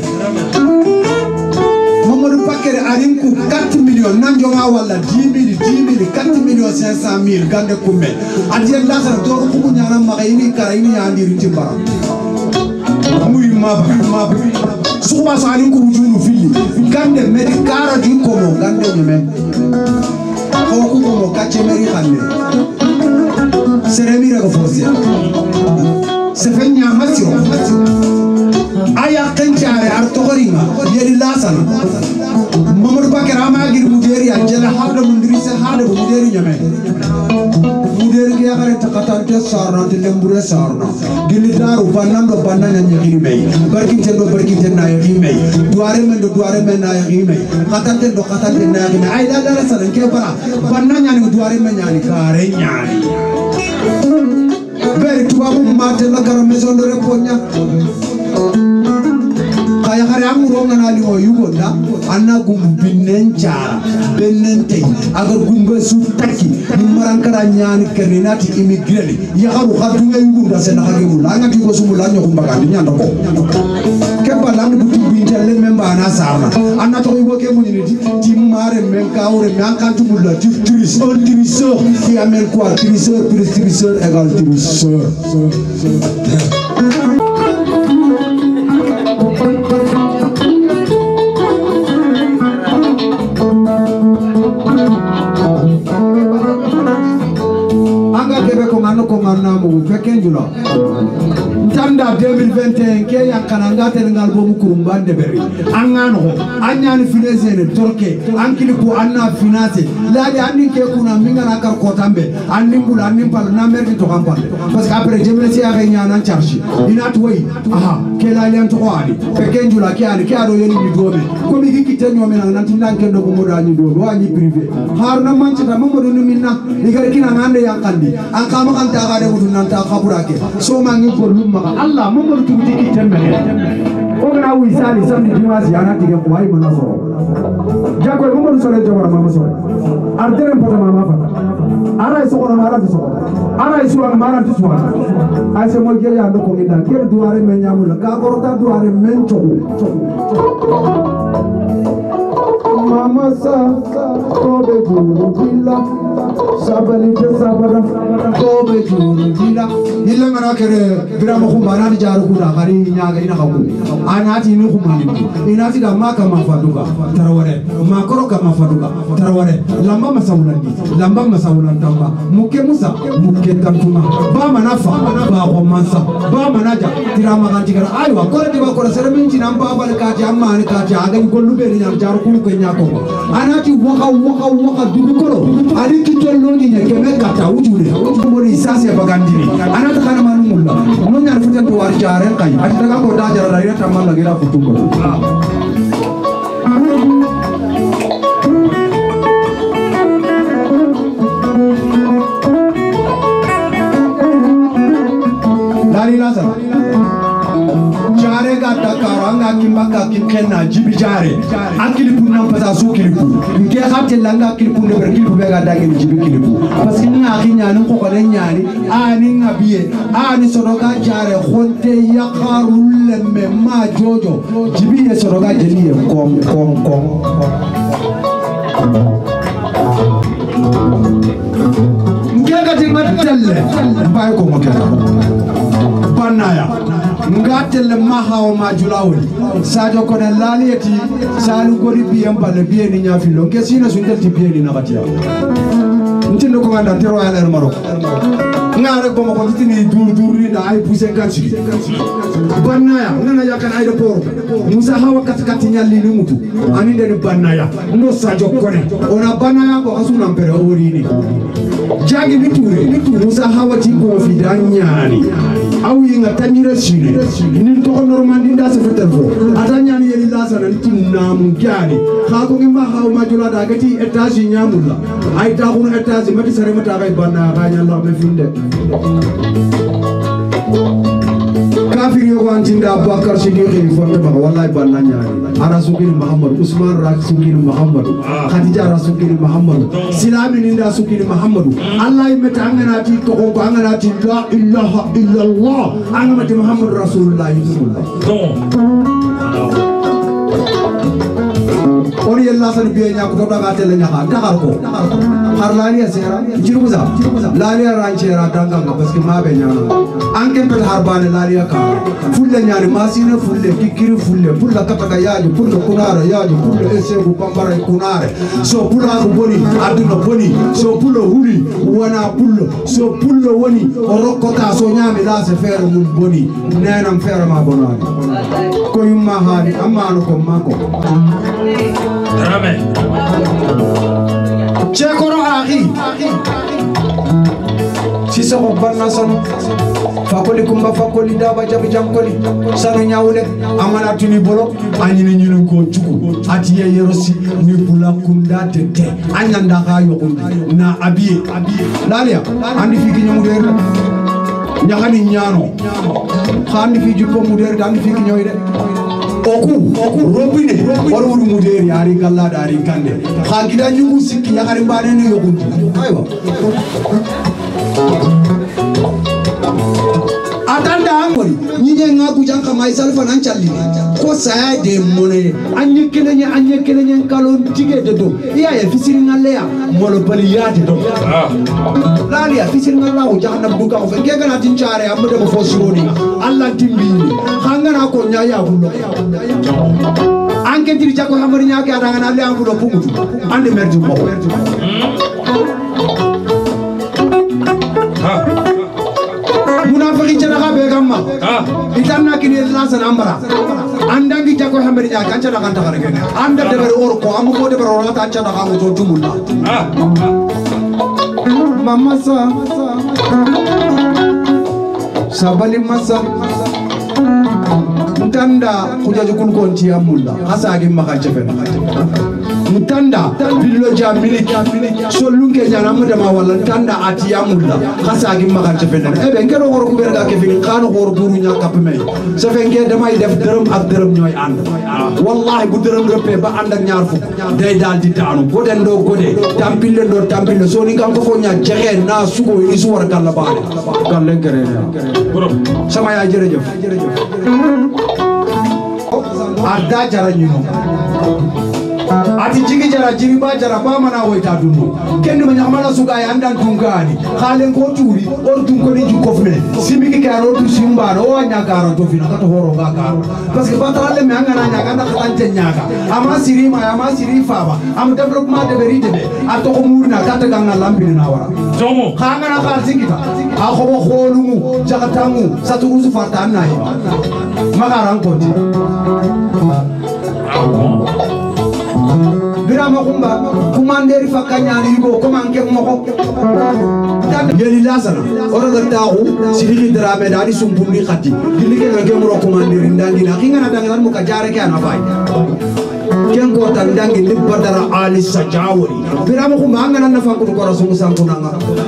Mamadou Bakary arinku quatre millions nanjo ma wala dix mille dix mille quatre millions cinq cent mille gande kumbe adien la sar do ko nyana ma ini kara ini andiri timbara muy ma ma suma sa arinku junu fili gande medi kara di ko mo gande nyeme ko ko mo kache meri xamne seremi rego fosia se fenya masio aya kenji jare ar tokoringa yeli lasan Mamadou Bakar amagir muderi ajala hada mundrisa hada muderi nyame muderi ke yakare takatante sarna tilembure sarna gilidaru banando bananya nyiri mei barkinte do barkinte na yiri mei duare men do duare men na yiri mei katante do katante na yiri mei ay la la sanan ke bara bananya ni duare men nyani kare nyani beri tubabu mate la gara maison de reponya kaya kare amuro ngana li o yugonda anna gumbu binencha benente agar gumba su taki ni marankara nyani kerenati immigré ya haru khadu ngay yugunda sen khage mu la ngati ko sumu la nyoko mbaga di nyanda ko keba la ndu binta le memba na sama anna to yugo ke mu ni ti mare men kawre men kantu mu la ti triseur triseur qui amène quoi triseur plus triseur égal triseur Konganamo fekenjula tanda deux mille vingt et un ke yakana ngate ngal bomu kurumbande beri angano anyani finesse torke ankili ko anna finance laadi andi ke kuna minga na kar kotambe andi mbula andi pal na merdi to kampale parce que après jemle ci ya nyana charge ina toyi aha ke la lian to wadi fekenjula ke ali ke ado yoni mi dobe ko mi kikite nyome na nanti nanke ndo ko moda ni do do ani privé harna manci ta mamadou no minna igare kina ngande yakandi an kama kan ta gade mutu nan ta kaburake so mangi ko lumma Allah mamadou tuti ki temmene o gana wi sali samedi dimanche yana tige ko ay mona so jago mamadou sore jawara mama so ardere pota mama fa ara so ko mara so ara so mara so ay se mo geya ndo ko nda ker duare men nyamula ka korta duare men to mama sa ko be dulu bila sabali te sabara ko be dulu bila illa ngara kere birama khumana ni jaru kuda khari nyaga ina khabu anati ni khumani inati da maka mafaduga taraware makoro ka mafaduga taraware lamba masawulandi lamba masawulan tamba muke musa muke tantuma ba manafa ba ko mansa ba manaja tirama kan tigara aywa ko de ba ko sere min jinam ba bal ka ti amma ni ka ti aga ni gollu be ni jaru ku ko nyako anati waka waka waka dugu kolo ali kitollo ni nyake me kata wujude mori sase bagandini anata kana manu mulla no nyar futan to war jare kai ati daga ko da jara ira tamal lagi ra futuko lari lazar jare ga takaranga kimbaka kimkena jibi jare akili punna pasa su kilipu nke khate langa kilipu ne berkilipu be ga dageni jibi kilipu parce que nga khinya nan ko ko nyani ani ngabiye ani sodoga jare khonte yakarul me ma jojo jibi ye sodoga jeliye kom kom kom ngega timatelle bay ko mo kala banaya ngatel mahaw ma julawli sadio ko den laliyati salu gori biyam balle biyeni nyafilo ngesina sundel ti biyeni nabatiya ntindo ko nganda tero ala marok ngare ko mo ko tini dur dur ni da ay pousse kansi banaya ngana yakana ay port musa hawa kat kat nyalli ni mutu ani de banaya ndo sadio ko ne ona banaya ko asuna mpere orini jagi biture musa hawa ti ko fi danyani awi nga tanira sire ni to ko normandi nda se fetelfo atanya ni yeli lasana tinna mungyani kha ko ngima haw ma jula da gati etage nyamulla ay ta ko etage mati sare mata kay banna ga nyalla me finde kafir yo wantinda Bakar Siddiqi fonde ba wallahi banna nyaani ara sukini Muhammad Usman rak sukini Muhammad Khadija rak sukini Muhammad silami ninda sukini Muhammad Allah imeta angana ti to ko angana ti la ilaha illallah angana ti Muhammad Rasulullah sallallahu on la san biye nya ko daga tele nya ka dakar ko har lani asera jiru za lani ranchera danga parce que ma be nya anke pel harbane lani ka fulle nya ni masine fulle kikiri fulle pulla kataga yaji pulla kunara yaji pulla ese ku pambara kunare so pulla ko boni aduna boni so pulla huli wana pulla so pulla woni orokota so nyame la se fere mun boni nenam fere ma bonani ko yumma hali amma no ko mako Amen. Chekoro akhi sisa ko banna sanu fakoli kumba fakoli daba jabi jamkoli sanu nyawle amana tuni bolo anyine nyinu ko juku atiye yerosi ni bula kunda tete anyanda ka yokundi na abiye lalia andi fiki nyamu der nyagani nyano khandi fi juppo mu der andi fiki nyoyde oku oku robine wala wuri mu der yari kala dari kande khagida nyugu sikki yakari mbane ni yokundi aywa atanda angori nyinye ngaku janka maisal fanan challi ko saya de mone anye kelenya anye kelenya kalon tige de do iya ya fisiri ngaleya molo bali yade do lali ya fisiri ngala o jahana buka o fe kega na tinchare amade mo fosironi alla timbi hangana ko nyaya bulo anke tiri jako hamari nyake adanga na le ambulo pungutu ande merdi mo munafiki jana ka be gamma itanna kini lasan ambara andangi jako hamari nya kan jana kan takare gene anda de ber or ko amu ko de ber or ta jana ka to tumulla mama sa sabali masa mutanda kujaje kun ko nti amulla hasagi maka chefen mutanda billo ja miliki so lunge nyana muda ma wala tanda ati amulla hasagi maka chefen ebe ngero wor ku berga ke fin khano wor buru nya kap me so fe nge damay def deureum ak deureum ñoy and wallahi bu deureum reppe ba and ak ñaar fuk day dal di taanu goden do gode tampille do tampille so ni kan ko fo nya jexe na sugo ni su war kala baale kan len gere sama ya jërëjëf ada jara ñino ati jigi jara jigi ba jara ba mana woyta dunno kenn ma ñamala suga ya andan tungani khalen ko turi or tun ko ni ko fme simiki karo tu simba ro nya karo to fina ka to horo ga karo parce que ba taralle me angana nya ga na khante nya ga ama siri ma ama siri faba am development de verite be ato ko murna kata ga na lambi na wara Jomo khanga na khal sikita a ko bo kholumu jagatamu saturu su farta na yi magaran ko ti Birama kumba kumanderi fakanyani yugo komanke moko geli lazana ora gartahu sidiki drame dadi sumbundi khati dilike ngake muro kumanderi ndangi na kinga na dangan mu kajare ke ana fay ken ko tan dangi ni badara ali sajawri birama kumba ngana na fanku ko rasul sanku nanga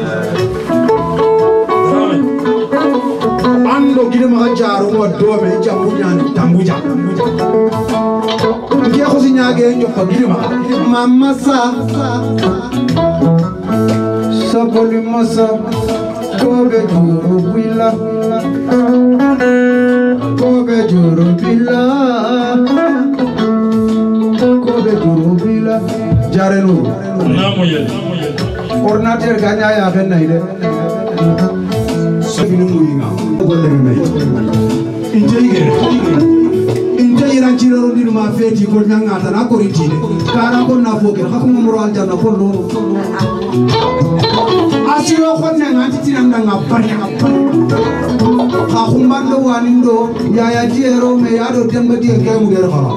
ando gide ma jaro mo dome jambu nyani tambuja Kia ko sinyage nyoko gidima mama sa saboli masa kobe juru bila kobe juru bila kobe juru bila jarenu namu ye ordinateur ganya ya fenna ide sefinu muyinga golle me injege iran chiro ndi ma feti ko nyanga ta na ko ritide kara ko na foke hakuma muro aljanna ko no asiro ko nyanga titiranga ngapari ha kumbando wanindo ya ya diero me ya do tembe die ke mu der khala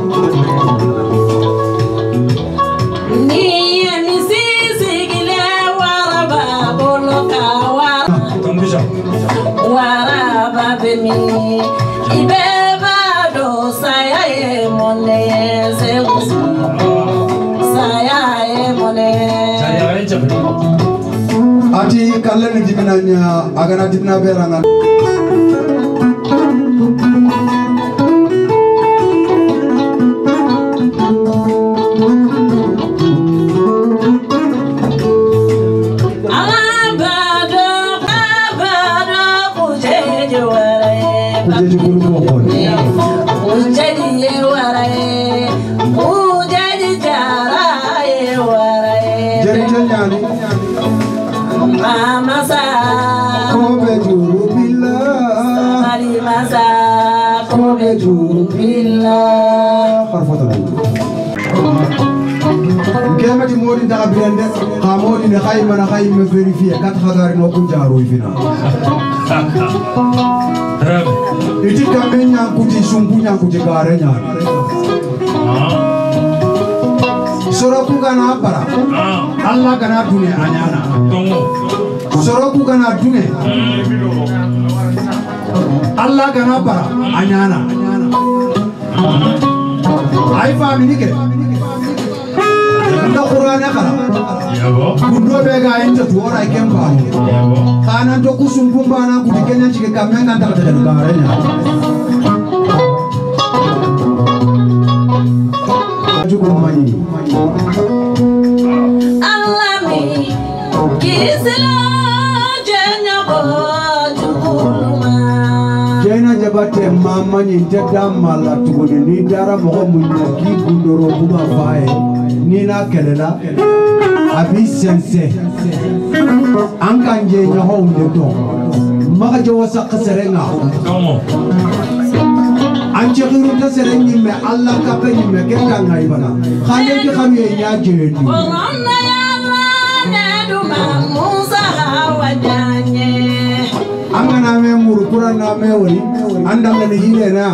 ni ni sisi gile waraba boloka wa tambuja waraba bemi ibe saya e mone zegusi saya e mone saya aja ati kallen jibinanya agana dinna beranga alabado abado kujeje wale kujeje kulu ko Ujaji ye warae, ujaji ja nyani Mama sa kobe juru bila Mari masa kobe juru bila farfata kema di modi da bilende ha modi ne khayma na khayma verifier kat khadari no kunjaro ifina iti kamenya kuti sumbunya kuti garenya soroku kana para Allah kana dune anyana soroku kana dune Allah kana para anyana ai family ke nda qur'ana kala yabo kundo be ga inta to ora kemba yabo kana to kusumbumba na kuti kenya chike kamenga ndaka tele garenya Allah mi kisila jenya bo jukuluma jena jabate mama nyinte damala tugone ni dara mo munya ki gundoro kuma fae ni na kelela abi sense anganje nya ho unde to maka jowa sakserenga Como? anje giru ta serengi me Allah ka pe ni me ke tanga ibana khale ki khami nya jeni Corona ya ne duma musa hawajanye angana me muru kurana me wori andam ne hile na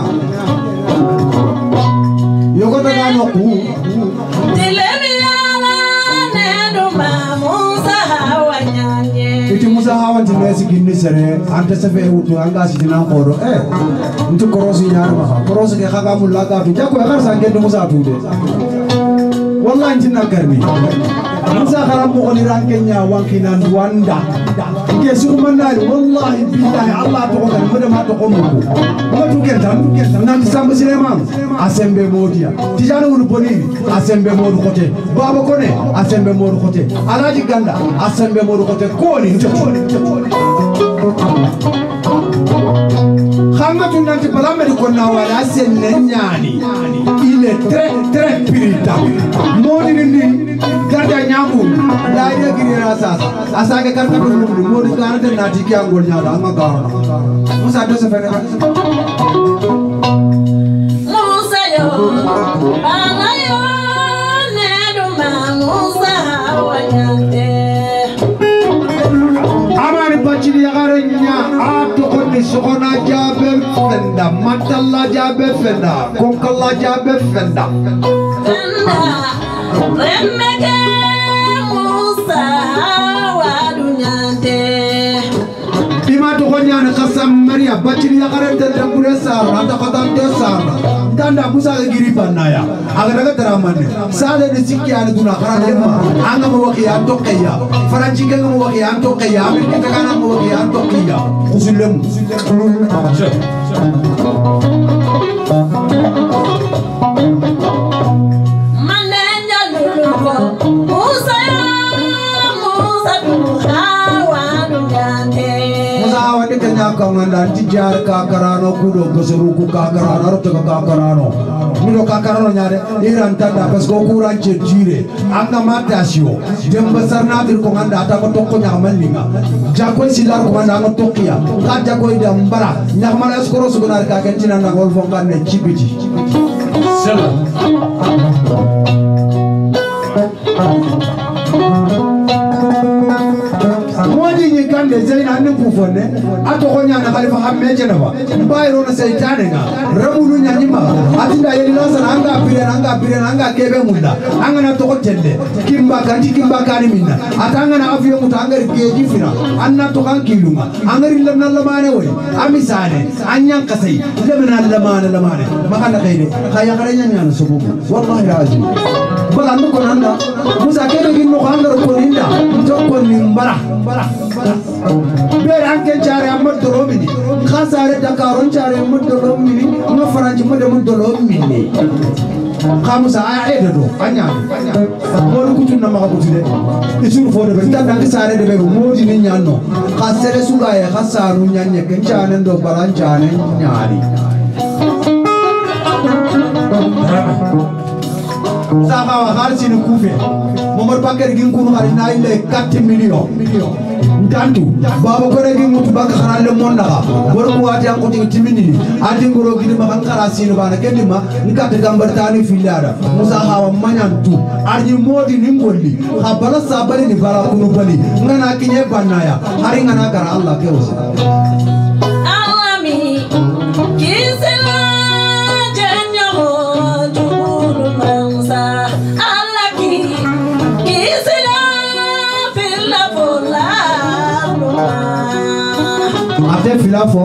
yogo ta no ku Dilemi ya ne duma musa hawajanye iti musa hawan tinesi ginni sere ante sefe utu anga sidina koro eh ntu korosi nyar ma korosi ke khaga mulla ka fi jako khar sange musa tude wallahi tinna karni musa kharam mo ni ran kenya wankina wanda ke sumanali wallahi billahi allah to ko mo ma to ko mo mo tu ken tan ken tan nan sambe sinema asembe modia tijana wulu boni asembe modu kote baba kone asembe modu kote alaji ganda asembe modu kote koni khanga tunanti balame ko na wala sennyani il est très très spirituel modi ni garda nyamu la ide girira sasa asage karta ko modi garda nati ki angol nyaada anga garna musa do se fere Musa yo ana yo ne duma musa hawajanye amani bachiri yagarenya ato konni sokona jabe fenda matalla jabe fenda konkalla jabe fenda Fenda remeke musa hawadunyante bima to konyana kasam maria bachiri yagarenta dambure sara ata kata sara tanda musa giri banaya agara ga dramane sale de sikki ana duna khara ma anga mo waki an toqiya faranji ga mo waki an toqiya amin kita kana mo waki an toqiya kusulem manenya luluko musa musa du hawadunyante musa wani kanya kamanda tijar ka karano kudo gosuru ku ka karano roto ka karano mido ka karano nyare iran tanda pas ko kuran jire anga matasio demba sarna dir ko nganda ta ko tokko nyamalinga jako silar ko nganda ngo tokkiya ka jako ida mbara nyamala skoro sugunar ka kentina na gol fo ngane chibiti Sela. Mwadi nyikande zaina ane kufonne ato konya na khalifa hammeje na ba bayro na seitane nga rabulu nyanyima atinda yeli lasa anga pire anga pire anga kebe munda anga na toko tende kimba kanti kimba kani minna atanga na afiyo mutanga rikeji fina anna to kan kiluma anga rillam na lamane we amisane anyan kasai lemna lamane lamane makana kaide khaya karenya nyana sububu wallahi azim bala ndo konanda musa kebe ginno khanga ko ninda to nimbara bere anke chare amad dolomini khasare dakaron chare amad dolomini no faranji mo dem dolomini khamusa ay edo anya mo ku tunna ma ko tude isur fo de tan dan sare de be modi ni nyanno khasere suga ya khasaru nyanye ke chane ndo baran chane nyari saka wa kharsi ni kufe Momar Bakar gin kunu khari na ile quatre millions ntantu baba ko regi mutu baka kharalle monna bor ko wati an ko timini ati ngoro gidi ma kan kharasi no bana kedima nikate gambartani filada musa hawa manyantu arji modi ni ngolli khabala sabali ni bala kunu bali ngana kinye banaya hari ngana gara Allah ke usa alami kisela janyo julu mansa alaki kisela filla fola ate fila fo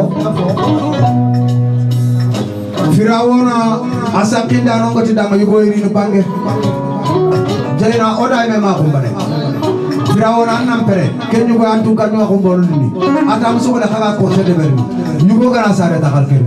firawona asakinda no ngoti dama yugo iri bange jalina oda me ma kumbane firawona annam pere kenyu ko antu kanyu ko bolni atam so da kala ko de berni yugo gara sare ta khalkir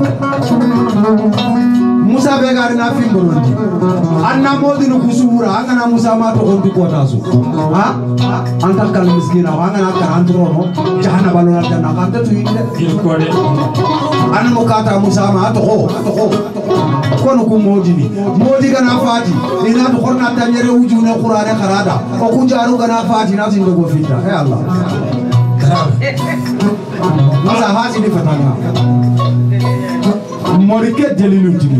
Musa be gar na fi bolni anna modinu kusura angana Musa ma to on ko tasu ha anta kal miskina angana ka androno jahana balona tanna kanta tu inde ko de an mukata Musa ma to ko to ko kono ko modini modi kana fati ina to khorna tanyere wujuna qur'ane kharada ko ku jaru kana fati na tin go fita ay Allah Musa haji ni fatana morike delilu tini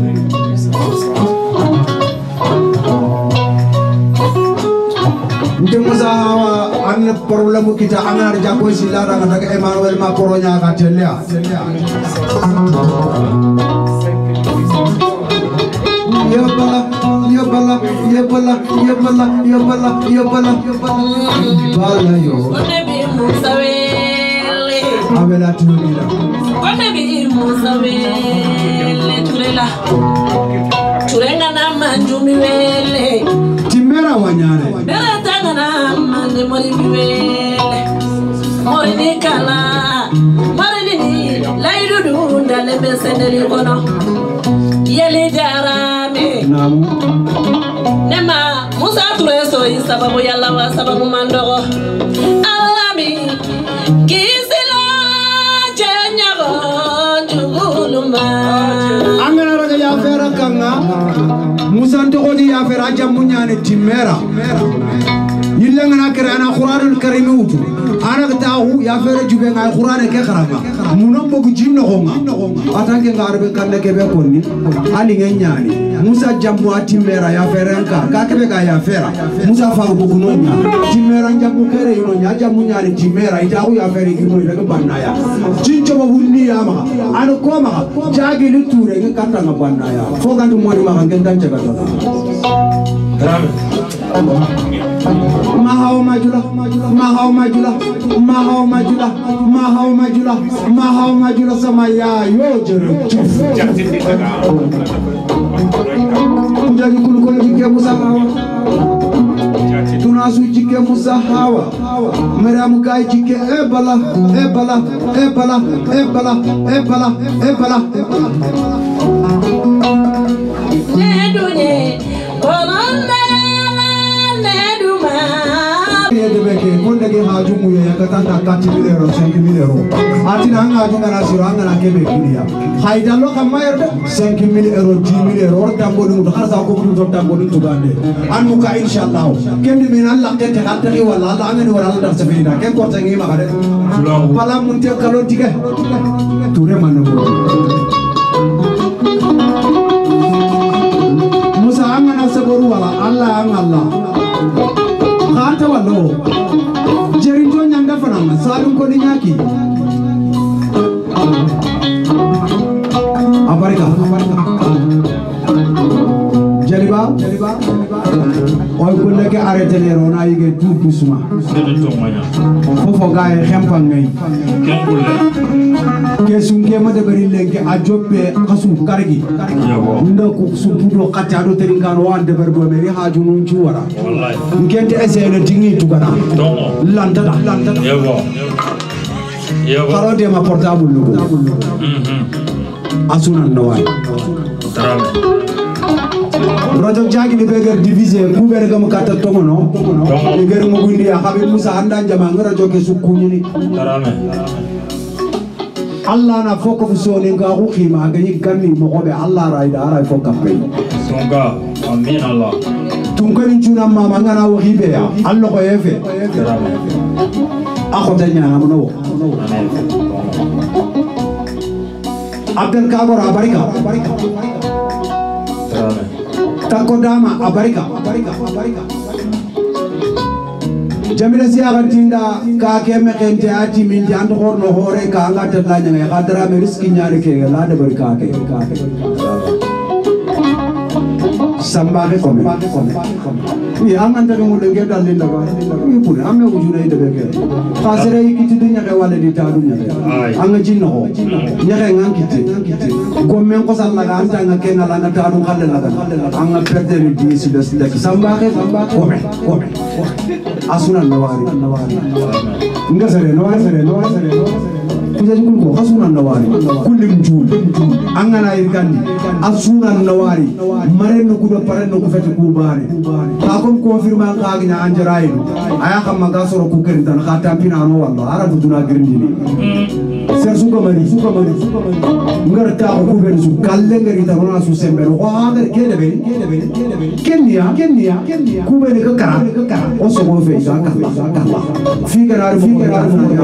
Nte Musa hawa an problème kita anar jako silara ngata Emmanuel Macron nya ka telia ya bala ya bala ya bala ya bala ya bala ya bala bala yo Nabi Musa wele abela tunila Nabi Musa wele tulela turenga na manjumi wele timera wanyane bera tanga na mande mori wele mori ni kala mori ni laidudu ndale besendeli kono yeli jarame namu nema Musa tureso sababu yalla wa sababu mandogo alami kisila jenyago juguluma angana raga ya fera kanga Musa ntogodi ya fera jamunyane timera yilla ngana kere ana Qur'anul Karim utu ana tahu ya fera jube ngai Qur'an ke kharanga munom bogu jinno honga atange ngarbe kande kebe konni ali ngenyani Musa jambu atimera ya fera nka ka kebe ga ya fera Musa faru bogu nonya timera jambu kere yuno nya jambu nyani timera itahu ya fera kimo daga banaya jinjo babunni ya ma ana koma jagi liture ke kata ngabannaya fo gandu moni ma ngendan jaga to Mahau majula, mahau majula, mahau majula, mahau majula, mahau majula sama ya yo jere. Jadi kulu kulu jike Musa hawa, tunasu jike Musa hawa, meramu kai jike ebala, ebala, ebala, ebala, ebala, ebala. nedunye kolonda Debeke kondege haju muye yakatanda kati milero cinq mille euros atina anga junga na siro anga na kebe kulia haidalo kama yerde cinq mille euros dix mille euros tambo dum kharsa ko dum tambo dum tugande anu ka inshallah kendi min Allah tete khatri wala Allah ngani wala Allah safina ken ko tangi ma kade pala munte kalo tige ture manu Musa anga na saboru wala Allah anga Allah Kata wallo jerinto nyanda fanama salum ko ni nyaki abarika jaliba jaliba oy ko leke arrêter le rona yige tout doucement fofo gaay xempang ngay ke sunke ma de bari lenke a joppe kasu kargi ndo ko supudo katado teringano wan de ber do meri haju nun ci wara wallahi ngente essayer le tingi tugana lanta lanta yego yego karo de ma portable lu mhm asuna no way radio jagi ni beger diviser ku ber gam kata tomono ni ger mo gundi ya xabi Musa anda jama radio ke sukuni ni tarame Allah na foko fusoni nga ko khima ga ni ganni mo ko be Allah ra ida ara foko pe songa amin Allah tunkani chuna mama ngana wo hibe ya allo ko efe ako tanya na mo Abdel Kagor abarika takodama abarika Jamila siya tinda ka keme kente ati min jand khor no hore ka nga tadla nyanga khadra me riski nyaare ke la de barka ke samba ke komme wi amanta mo de gedal linda ba wi pur amme ko juna ide be ke khasere yi kiti dunya ke wala di ta dunya anga jinno ko nyake ngan kiti ko men ko salla ga anta nga ke ngala nga ta dum khalle la anga perdere di si des de samba ke samba ke komme komme asuna nawari ngasare nawari sare nawari sare kujaji kulko asuna nawari kullim jul angana irkandi asuna nawari mare no kudo pare no ko fete kubare ka kon confirma ka gina anjarayi aya kam maga soro ku ken tan ka tampina no walla ara duna girndini ser suko mari suko mari ngar ta ko ben su kalle ngari ta rona su sembe ko ha der kele be kele be kenya kenya ku be ne ka kara o so go fe ka ka ka fi gara fi gara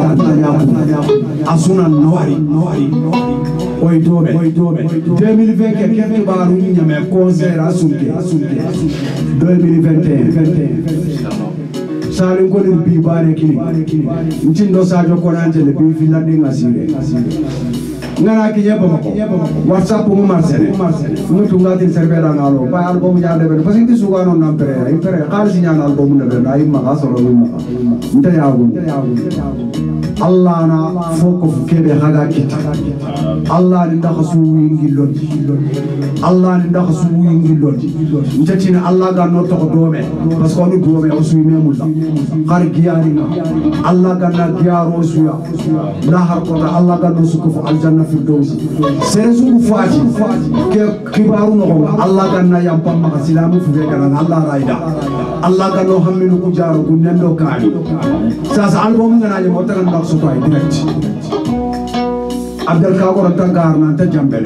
asuna nawari nawari oy dobe oy dobe deux mille vingt ke ke ba ru nyame concert asunke asunke deux mille vingt et un sare ko ni bi bare kini ntindo sajo ko nanjele bi fi lande ngasire ngana ki nyeba mako whatsapp mo marsene mo tunga tin servera ngalo ba album jaade be parce que suga non nampere ay pere xaalis ñaan album ne be ay ma solo mo nta yaagu Allah na foko kebe haga kita Allah ni ndaka su wingi lodi Allah ni ndaka su wingi lodi ntatina Allah ga no to doome parce que on doome o su memul xar giyaari na Allah ga na giyaaro suya la har ko Allah ga no su ko aljanna firdausi sere su faati ke kibaru no Allah ga na yam pam ma silamu fu be kana Allah raida Allah ga no haminu ku jaaru ku nendo kaani sasa album ngana ni mo tan ndax su toy direct Abdel Kagor tangar na ta jambele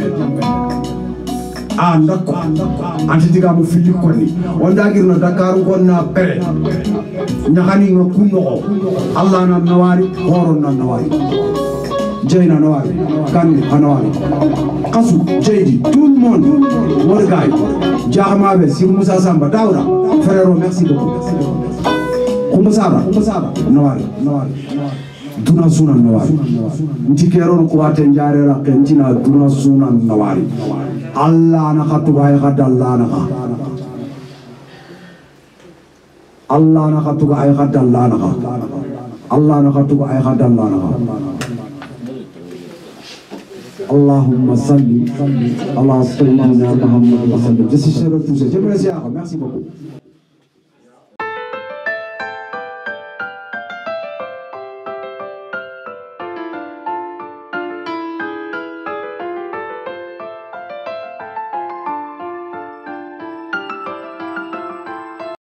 ah ndako anti diga mo fili koni onda girno Dakar ko na pere nyakani ngo kunno Allah na nawari horon na nawari Jeyna nawari kan nawari kasu jeydi tout le monde worgay jaxama be si Moussa Samba Daouda frère merci beaucoup Kumba Saba Kumba Saba nawari nawari duna suna nawari ntikeron ko ate njarera kentina duna suna nawari Allah na khatuba ya khadalla na kha Allah na khatuba ay khadalla na kha Allah na khatuba ay khadalla na kha Allahumma salli ala sayyidina Muhammad wa sallam. Je suis cher de tous. Je vous remercie. Merci beaucoup.